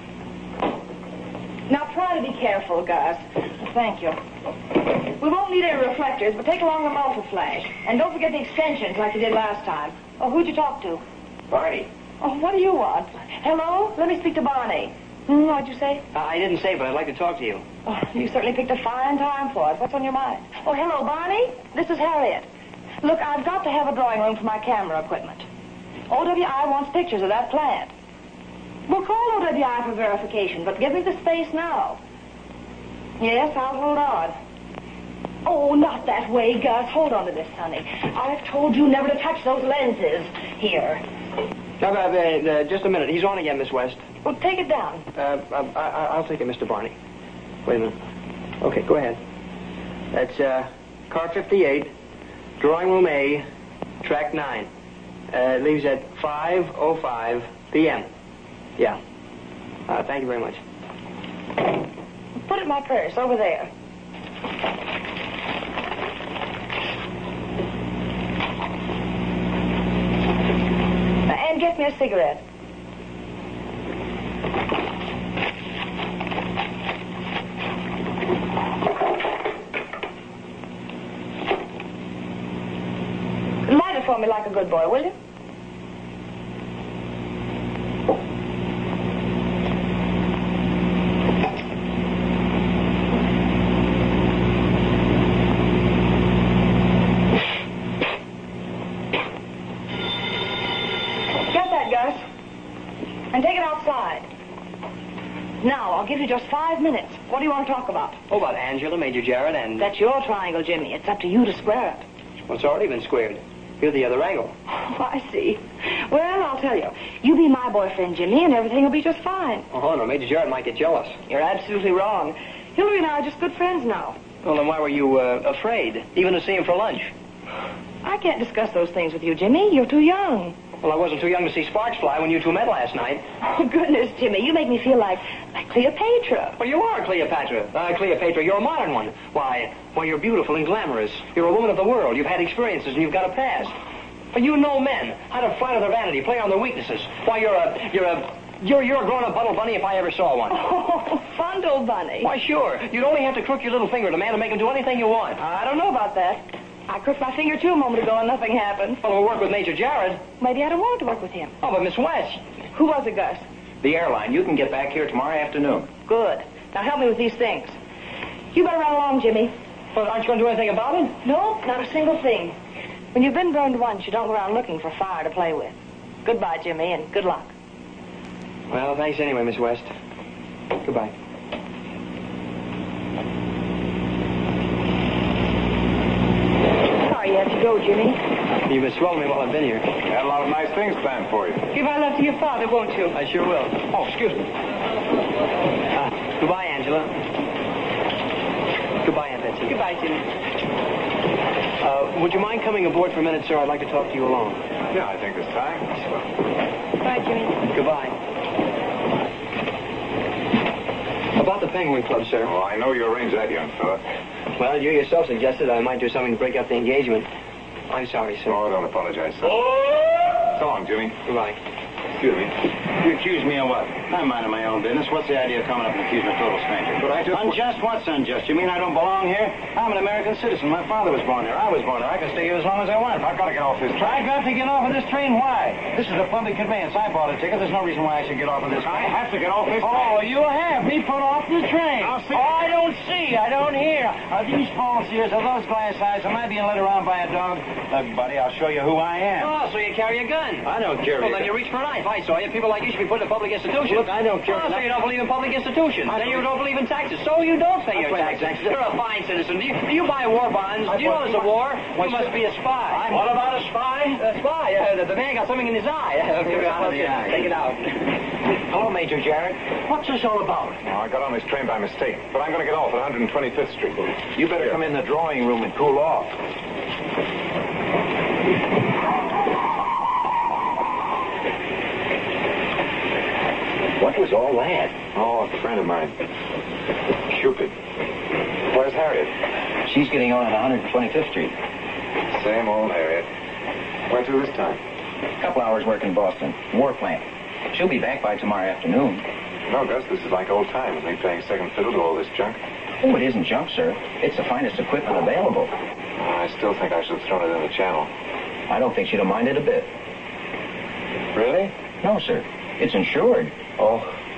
Now, try to be careful, Gus. Thank you. We won't need any reflectors, but take along the multi-flash. And don't forget the extensions like you did last time. Oh, who'd you talk to?
Barney.
Oh, what do you want? Hello? Let me speak to Barney. What'd you say?
I didn't say, but I'd like to talk to you.
Oh, you certainly picked a fine time for us. What's on your mind? Oh, hello, Barney. This is Harriet. Look, I've got to have a drawing room for my camera equipment. OWI wants pictures of that plant. We'll call OWI for verification, but give me the space now. Yes, I'll hold on. Oh, not that way, Gus. Hold on to this, honey. I've told you never to touch those lenses. Here.
Just a minute. He's on again, Miss West.
Well, take it down.
I'll take it, Mr. Barney. Wait a minute. Okay, go ahead. That's car 58, drawing room A, track 9. Leaves at 5:05 p.m. Yeah. Thank you very much.
Put it in my purse, over there. And get me a cigarette. Light it for me like a good boy, will you? And take it outside. Now, I'll give you just 5 minutes. What do you want to talk about?
Oh, about Angela, Major Jarrett, and...
That's your triangle, Jimmy. It's up to you to square it.
Well, it's already been squared. You're the other angle.
Oh, I see. Well, I'll tell you. You be my boyfriend, Jimmy, and everything will be just fine.
Oh, no, Major Jarrett might get jealous.
You're absolutely wrong. Hillary and I are just good friends now.
Well, then why were you afraid, even to see him for lunch?
I can't discuss those things with you, Jimmy. You're too young.
Well, I wasn't too young to see sparks fly when you two met last night.
Oh, goodness, Jimmy, you make me feel like Cleopatra.
Well, you are Cleopatra. Cleopatra, you're a modern one. Why, you're beautiful and glamorous. You're a woman of the world. You've had experiences and you've got a past. But you know men, how to flatter their vanity, play on their weaknesses. Why, you're a grown-up bundle bunny if I ever saw one.
Oh, bundle bunny.
Why, sure. You'd only have to crook your little finger at a man to make him do anything you want.
I don't know about that. I crooked my finger, too, a moment ago, and nothing happened.
Well, we'll work with Major Jarrett.
Maybe I don't want to work with him.
Oh, but Miss West.
Who was it, Gus?
The airline. You can get back here tomorrow afternoon.
Good. Now help me with these things. You better run along, Jimmy.
Well, aren't you going to do anything about it?
No, not a single thing. When you've been burned once, you don't go around looking for fire to play with. Goodbye, Jimmy, and good luck.
Well, thanks anyway, Miss West. Goodbye.
Sorry you have to go, Jimmy.
You've been swelling me while I've been here.
I had a lot of nice things planned for you.
Give our love to your father, won't you?
I sure will. Oh, excuse me. Goodbye, Angela. Goodbye, Aunt Betsy.
Goodbye, Jimmy.
Would you mind coming aboard for a minute, sir? I'd like to talk to you alone.
Yeah, I think it's time.
Bye, Jimmy.
Goodbye. About the Penguin Club, sir.
Oh, I know you arranged that, young fella.
Well, you yourself suggested I might do something to break up the engagement. I'm sorry, sir.
Oh, don't apologize, son. So long, Jimmy.
Goodbye.
Excuse me. You accuse me of what? I'm minding my own business. What's the idea of coming up and accusing a total stranger?
But I just...
Unjust? What's unjust? You mean I don't belong here? I'm an American citizen. My father was born here. I was born here. I can stay here as long as I want.
I've got to get off this train.
I got to get off of this train. Why? This is a public conveyance. I bought a ticket. There's no reason why I should get off of this train.
I have to get off this train.
Oh, you have me put off the train.
I'll see.
Oh, I don't see. I don't hear. Are these false ears? Are those glass eyes? Am I being led around by a dog? Look, buddy, I'll show you who I am.
Oh, so you carry a gun?
I don't carry
Well,
a
then
gun.
you reach for a knife. I saw you. People like you should be put in public institutions.
Look, I don't carry
Oh, so
a
you don't believe in public institutions. Then you don't believe in taxes. So you don't pay your taxes. You're a fine citizen. Do you buy war bonds? Do you know there's a war? You must be a spy.
What about a spy?
A spy? The man got something in his eye. Take it out. Hello, Major Jarrett. What's this all about?
Oh, I got on this train by mistake, but I'm going to get off at 125th Street.
You better come in the drawing room and cool off.
What was all that?
Oh, a friend of mine. Cupid. Where's Harriet?
She's getting on at 125th Street.
Same old Harriet. Where to this time?
A couple hours work in Boston. War plant. She'll be back by tomorrow afternoon.
No, Gus, this is like old times. Me playing second fiddle to all this junk.
Oh, it isn't junk, sir. It's the finest equipment available.
I still think I should have thrown it in the channel.
I don't think she'd have minded a bit.
Really?
No, sir. It's insured.
Oh.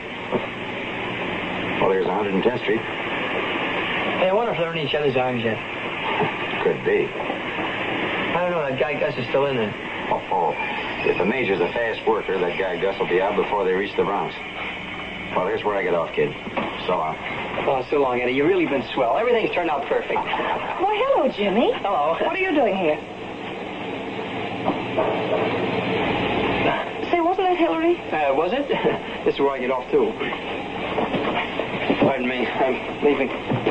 Well, there's 110th Street.
Hey, I wonder if they're in each other's arms yet.
Could be.
I don't know. That guy Gus is still in there.
Oh. If the major's a fast worker, that guy Gus will be out before they reach the Bronx. Well, here's where I get off, kid. So long.
Oh, so long, Eddie. You've really been swell. Everything's turned out perfect.
Why, hello, Jimmy.
Hello.
What are you doing here? Say, wasn't that Hillary?
Was it? This is where I get off, too. Pardon me. I'm leaving.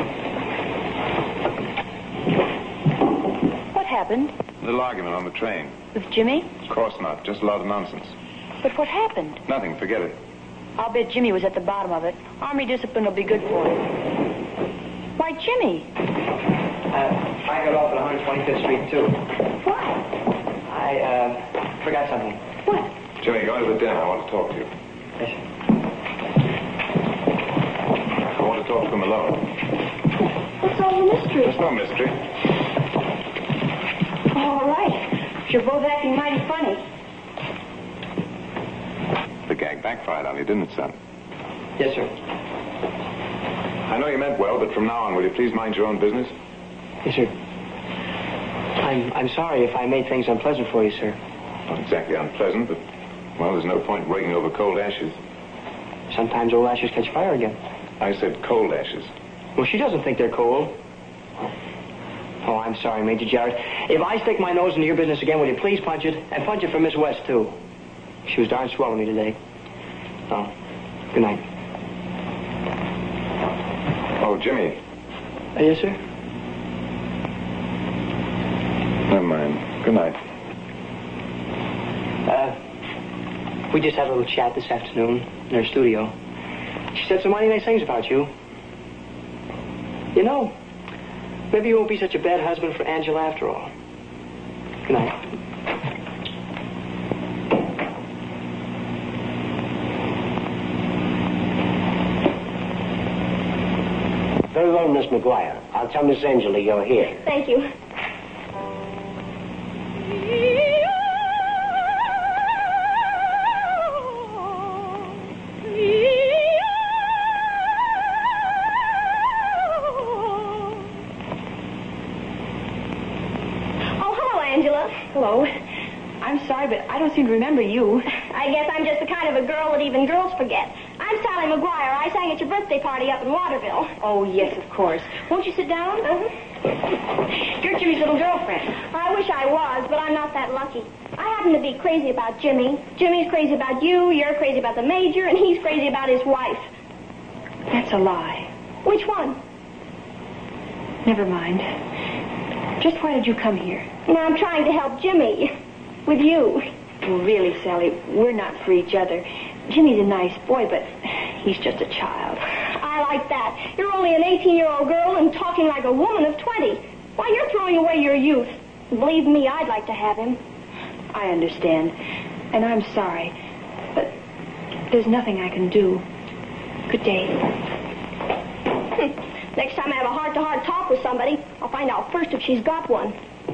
What happened?
A little argument on the train.
With Jimmy?
Of course not. Just a lot of nonsense.
But what happened?
Nothing. Forget it.
I'll bet Jimmy was at the bottom of it. Army discipline will be good for him. Why, Jimmy?
I got off at 125th Street, too.
Why?
I forgot something.
What?
Jimmy, go to the den. I want to talk to you.
Yes.
I want to talk to him alone.
What's all the mystery?
There's no mystery.
All right. You're both acting mighty funny.
The gag backfired on you, didn't it, son?
Yes, sir.
I know you meant well, but from now on, will you please mind your own business?
Yes, sir. I'm sorry if I made things unpleasant for you, sir.
Not exactly unpleasant, but Well, there's no point in raking over cold ashes.
Sometimes old ashes catch fire again.
I said cold ashes.
Well, she doesn't think they're cold. Oh, I'm sorry, Major Jarrett. If I stick my nose into your business again, will you please punch it? And punch it for Miss West, too. She was darn swell to me today. Oh, good night.
Oh, Jimmy.
Yes, sir?
Never mind. Good night.
We just had a little chat this afternoon in her studio. She said so many nice things about you. You know, maybe you won't be such a bad husband for Angela after all. Good night.
Very well, Miss McGuire. I'll tell Miss Angela you're here.
Thank you.
Hello. I'm sorry, but I don't seem to remember you.
I guess I'm just the kind of a girl that even girls forget. I'm Sally McGuire. I sang at your birthday party up in Waterville.
Oh, yes, of course. Won't you sit down? You're Jimmy's little girlfriend.
I wish I was, but I'm not that lucky. I happen to be crazy about Jimmy. Jimmy's crazy about you, you're crazy about the Major, and he's crazy about his wife.
That's a lie.
Which one?
Never mind. Just why did you come here?
Now, I'm trying to help Jimmy. With you.
Well, really, Sally, we're not for each other. Jimmy's a nice boy, but he's just a child.
I like that. You're only an 18-year-old girl and talking like a woman of 20. Why, you're throwing away your youth. Believe me, I'd like to have him.
I understand. And I'm sorry. But there's nothing I can do. Good day.
Next time I have a heart-to-heart talk with somebody, I'll find out first if she's got one.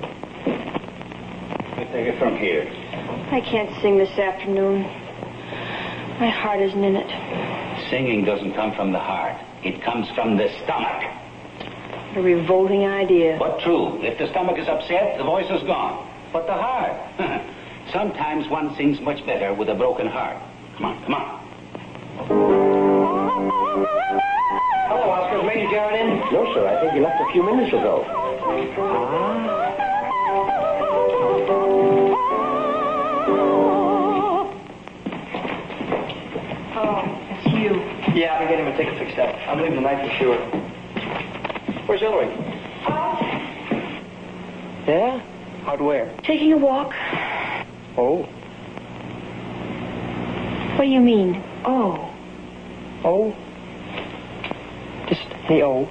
We'll take it from here.
I can't sing this afternoon. My heart isn't in it.
Singing doesn't come from the heart. It comes from the stomach.
A revolting idea.
But true. If the stomach is upset, the voice is gone. But the heart. Sometimes one sings much better with a broken heart. Come on, come on.
Hello, Oscar. Is Major Jarrett in?
No, sir. I think he left a few minutes ago.
It's you.
Yeah, I'll get him a ticket fixed up. I'm leaving tonight for sure. Where's Hillary? Yeah? Out where?
Taking a walk.
Oh.
What do you mean? Oh.
Oh? Just hey, oh.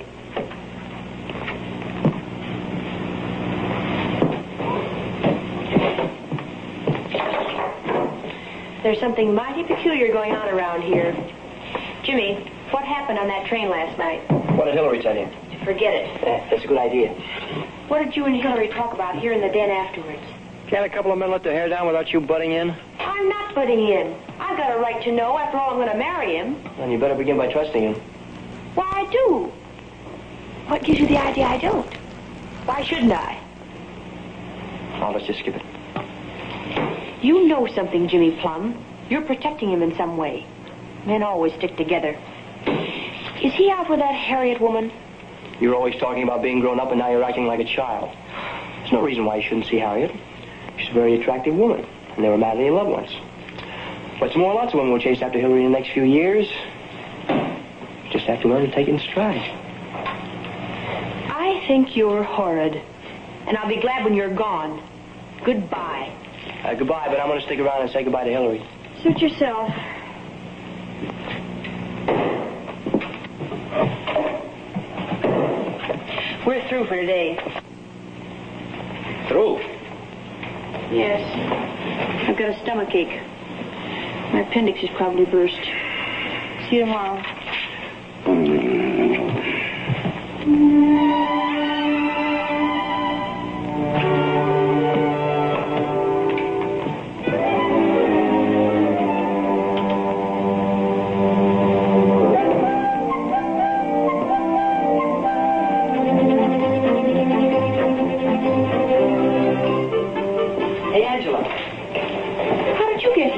There's something mighty peculiar going on around here. Jimmy, what happened on that train last night?
What did Hillary tell you?
Forget it.
That's a good idea.
What did you and Hillary talk about here in the den afterwards?
Can't a couple of men let their hair down without you butting in?
I'm not butting in. I've got a right to know. After all, I'm going to marry him.
Then you better begin by trusting him.
Why, I do. What gives you the idea I don't? Why shouldn't I?
Oh, let's just skip it.
You know something, Jimmy Plum. You're protecting him in some way. Men always stick together. Is he out with that Harriet woman?
You're always talking about being grown up, and now you're acting like a child. There's no reason why you shouldn't see Harriet. She's a very attractive woman, and they were madly in love once. What's more, lots of women will chase after Hillary in the next few years. You just have to learn to take it in stride.
I think you're horrid. And I'll be glad when you're gone. Goodbye.
Goodbye, but I'm going to stick around and say goodbye to Hillary.
Suit yourself. We're through for today.
Through?
Yes. I've got a stomachache. My appendix is probably burst. See you tomorrow.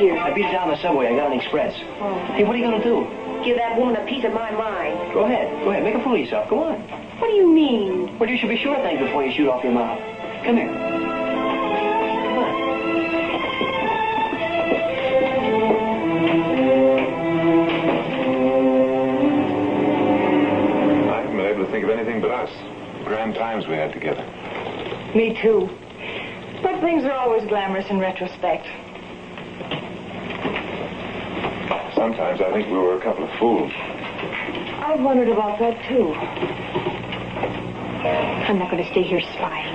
here?
I beat it down the subway. I got an express.
Oh.
Hey, what are you going to do?
Give that woman a piece of my mind.
Go ahead. Go ahead. Make a fool of yourself. Go on.
What do you mean?
Well, you should be sure of things before you shoot off your mouth. Come here.
I haven't been able to think of anything but us. Grand times we had together.
Me too. But things are always glamorous in retrospect.
Sometimes I think we were a couple of fools.
I've wondered about that too.
I'm not going to stay here spying.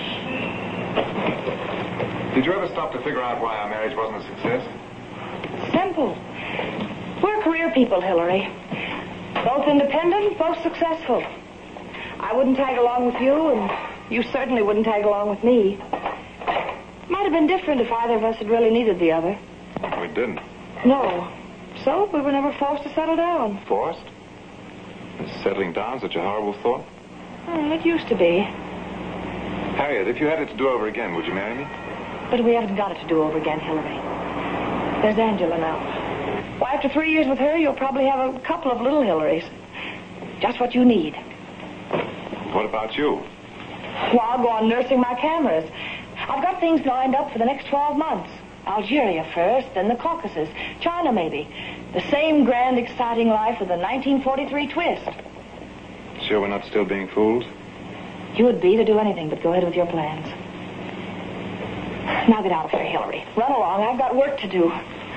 Did you ever stop to figure out why our marriage wasn't a success?
Simple. We're career people, Hillary. Both independent, both successful. I wouldn't tag along with you, and you certainly wouldn't tag along with me. Might have been different if either of us had really needed the other.
We didn't.
No. So we were never forced to settle down.
Forced? Is settling down such a horrible thought?
Well, it used to be.
Harriet, if you had it to do over again, would you marry me?
But we haven't got it to do over again, Hillary. There's Angela now. Why, after 3 years with her, you'll probably have a couple of little Hillarys. Just what you need.
What about you?
Well, I'll go on nursing my cameras. I've got things lined up for the next 12 months. Algeria first, then the Caucasus, China maybe. The same grand, exciting life with a 1943 twist.
Sure we're not still being fools?
You would be to do anything but go ahead with your plans. Now get out of here, Hillary. Run along. I've got work to do.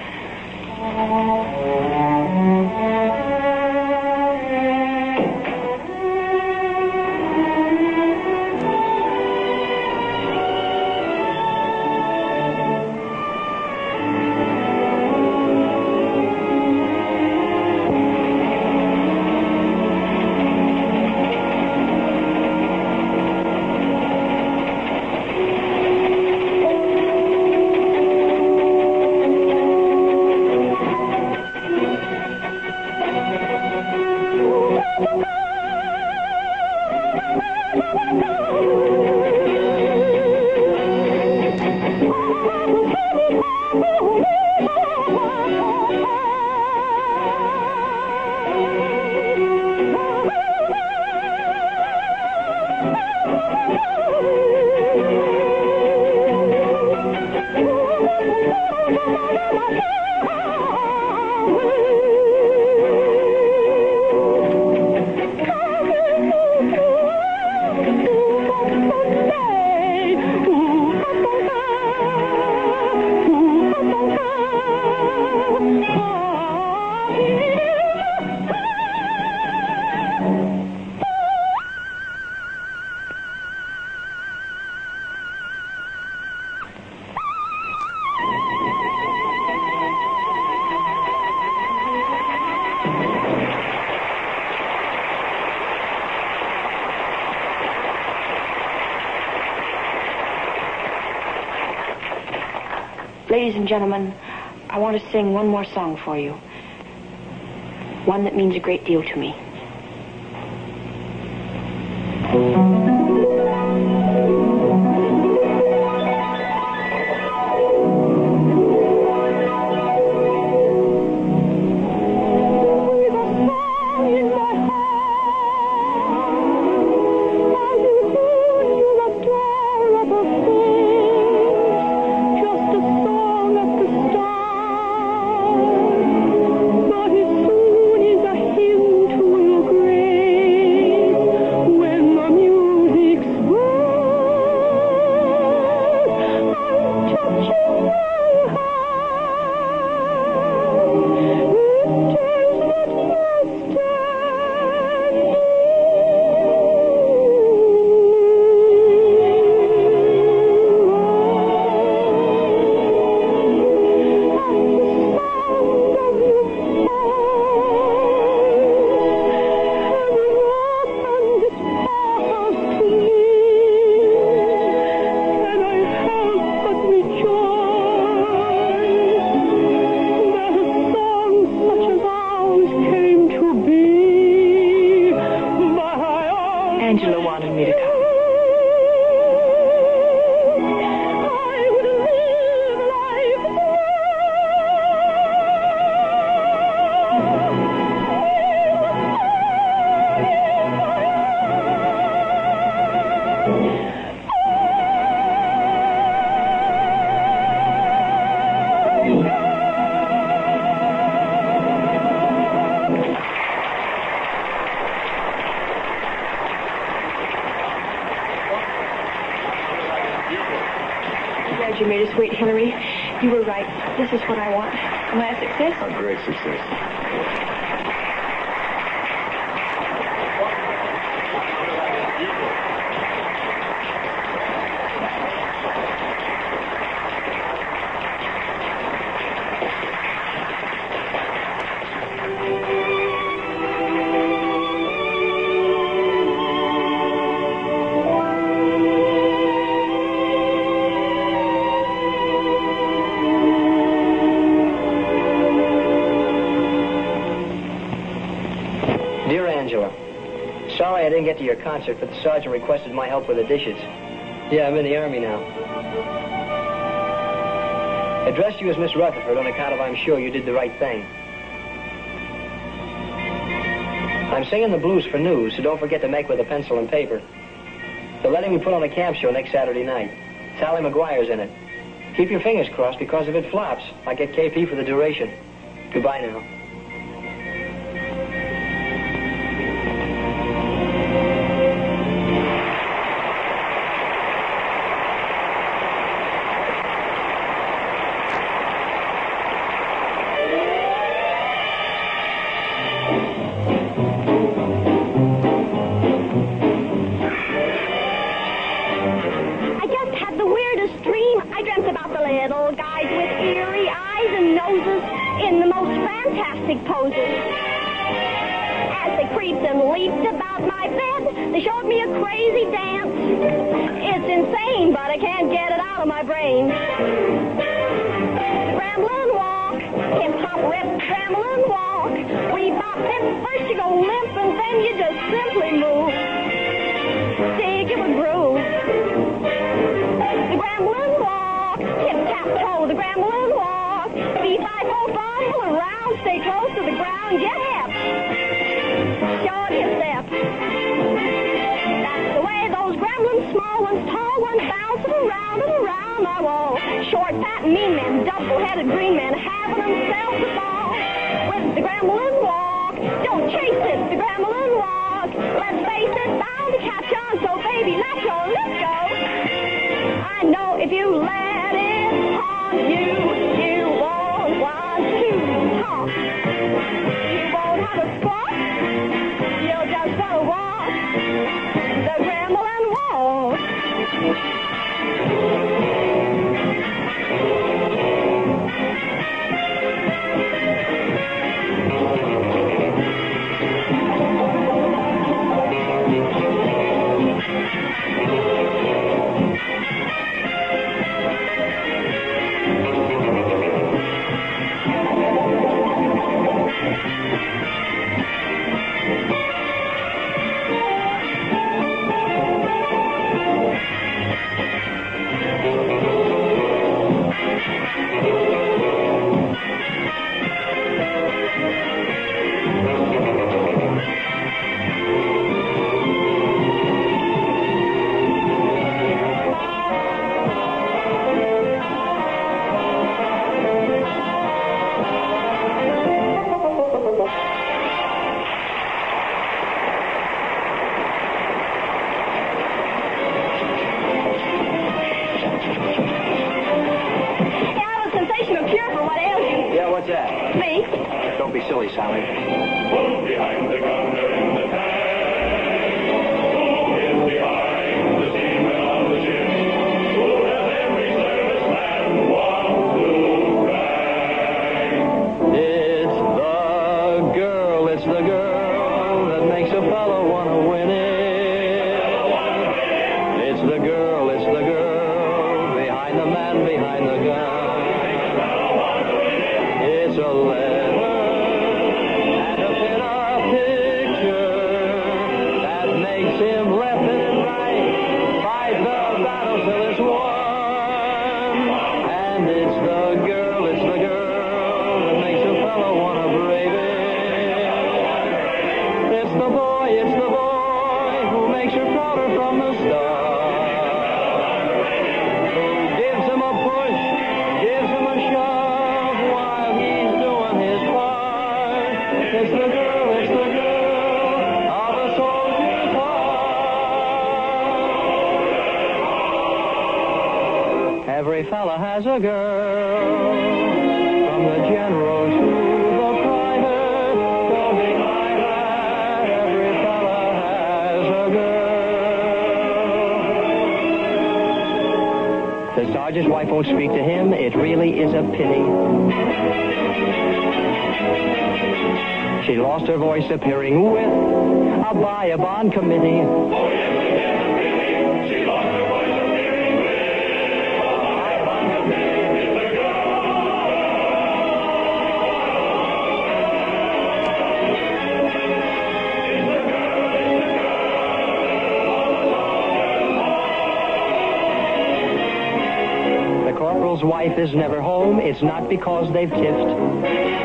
Ladies and gentlemen, I want to sing one more song for you. One that means a great deal to me.
But as soon as I hear to
great, Hillary. You were right. This is what I want. Am I a success?
A great success.
Sorry I didn't get to your concert, but the sergeant requested my help with the dishes. Yeah, I'm in the Army now. Addressed you as Miss Rutherford on account of I'm sure you did the right thing. I'm singing the blues for news, so don't forget to make with a pencil and paper. They're letting me put on a camp show next Saturday night. Sally McGuire's in it. Keep your fingers crossed, because if it flops, I get KP for the duration. Goodbye now.
Every fella has a a girl. From the general to the private, the big island, every fella has a girl. The sergeant's wife won't speak to him. It really is a pity. She lost her voice appearing with a buy-a-bond committee.
She lost her voice appearing with a buy-a-bond committee. It's the girl. It's the girl.
The corporal's wife is never home. It's not because they've tiffed.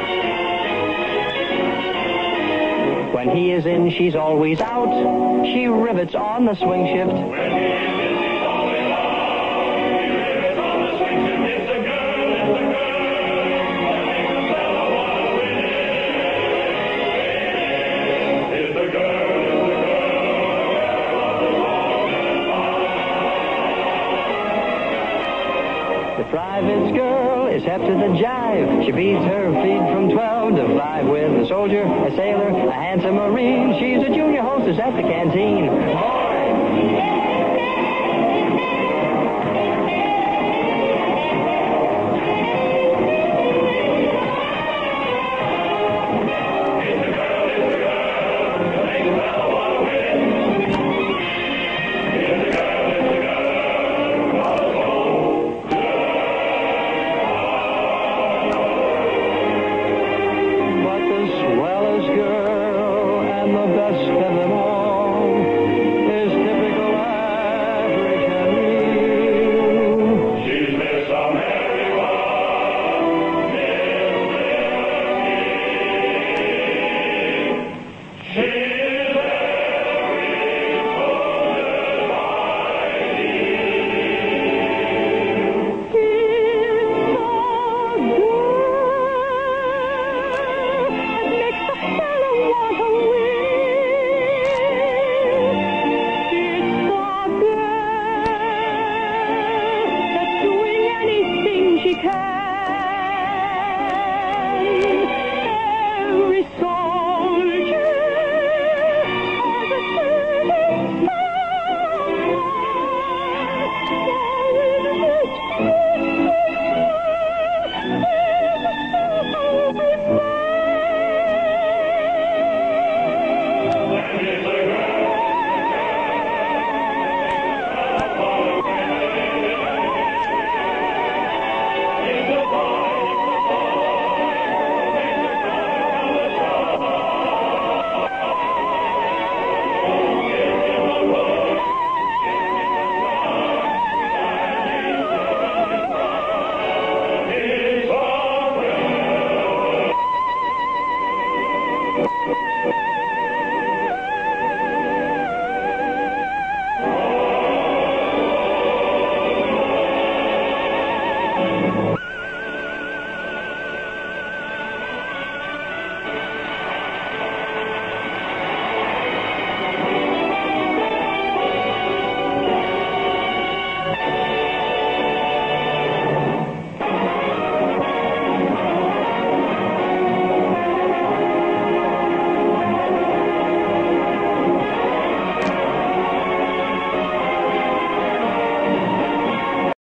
When he is in, she's always out. She rivets on the swing shift.
When he is in, she's always out. He rivets on the swing shift. It's the girl, it's the girl. That makes a fella wanna win it. It's the girl, it's the girl.
The private's girl is hep to the jive. She beats her feet from 12 to 5 with a soldier, a sailor, a handsome marine. She's a junior hostess at the canteen. Boy,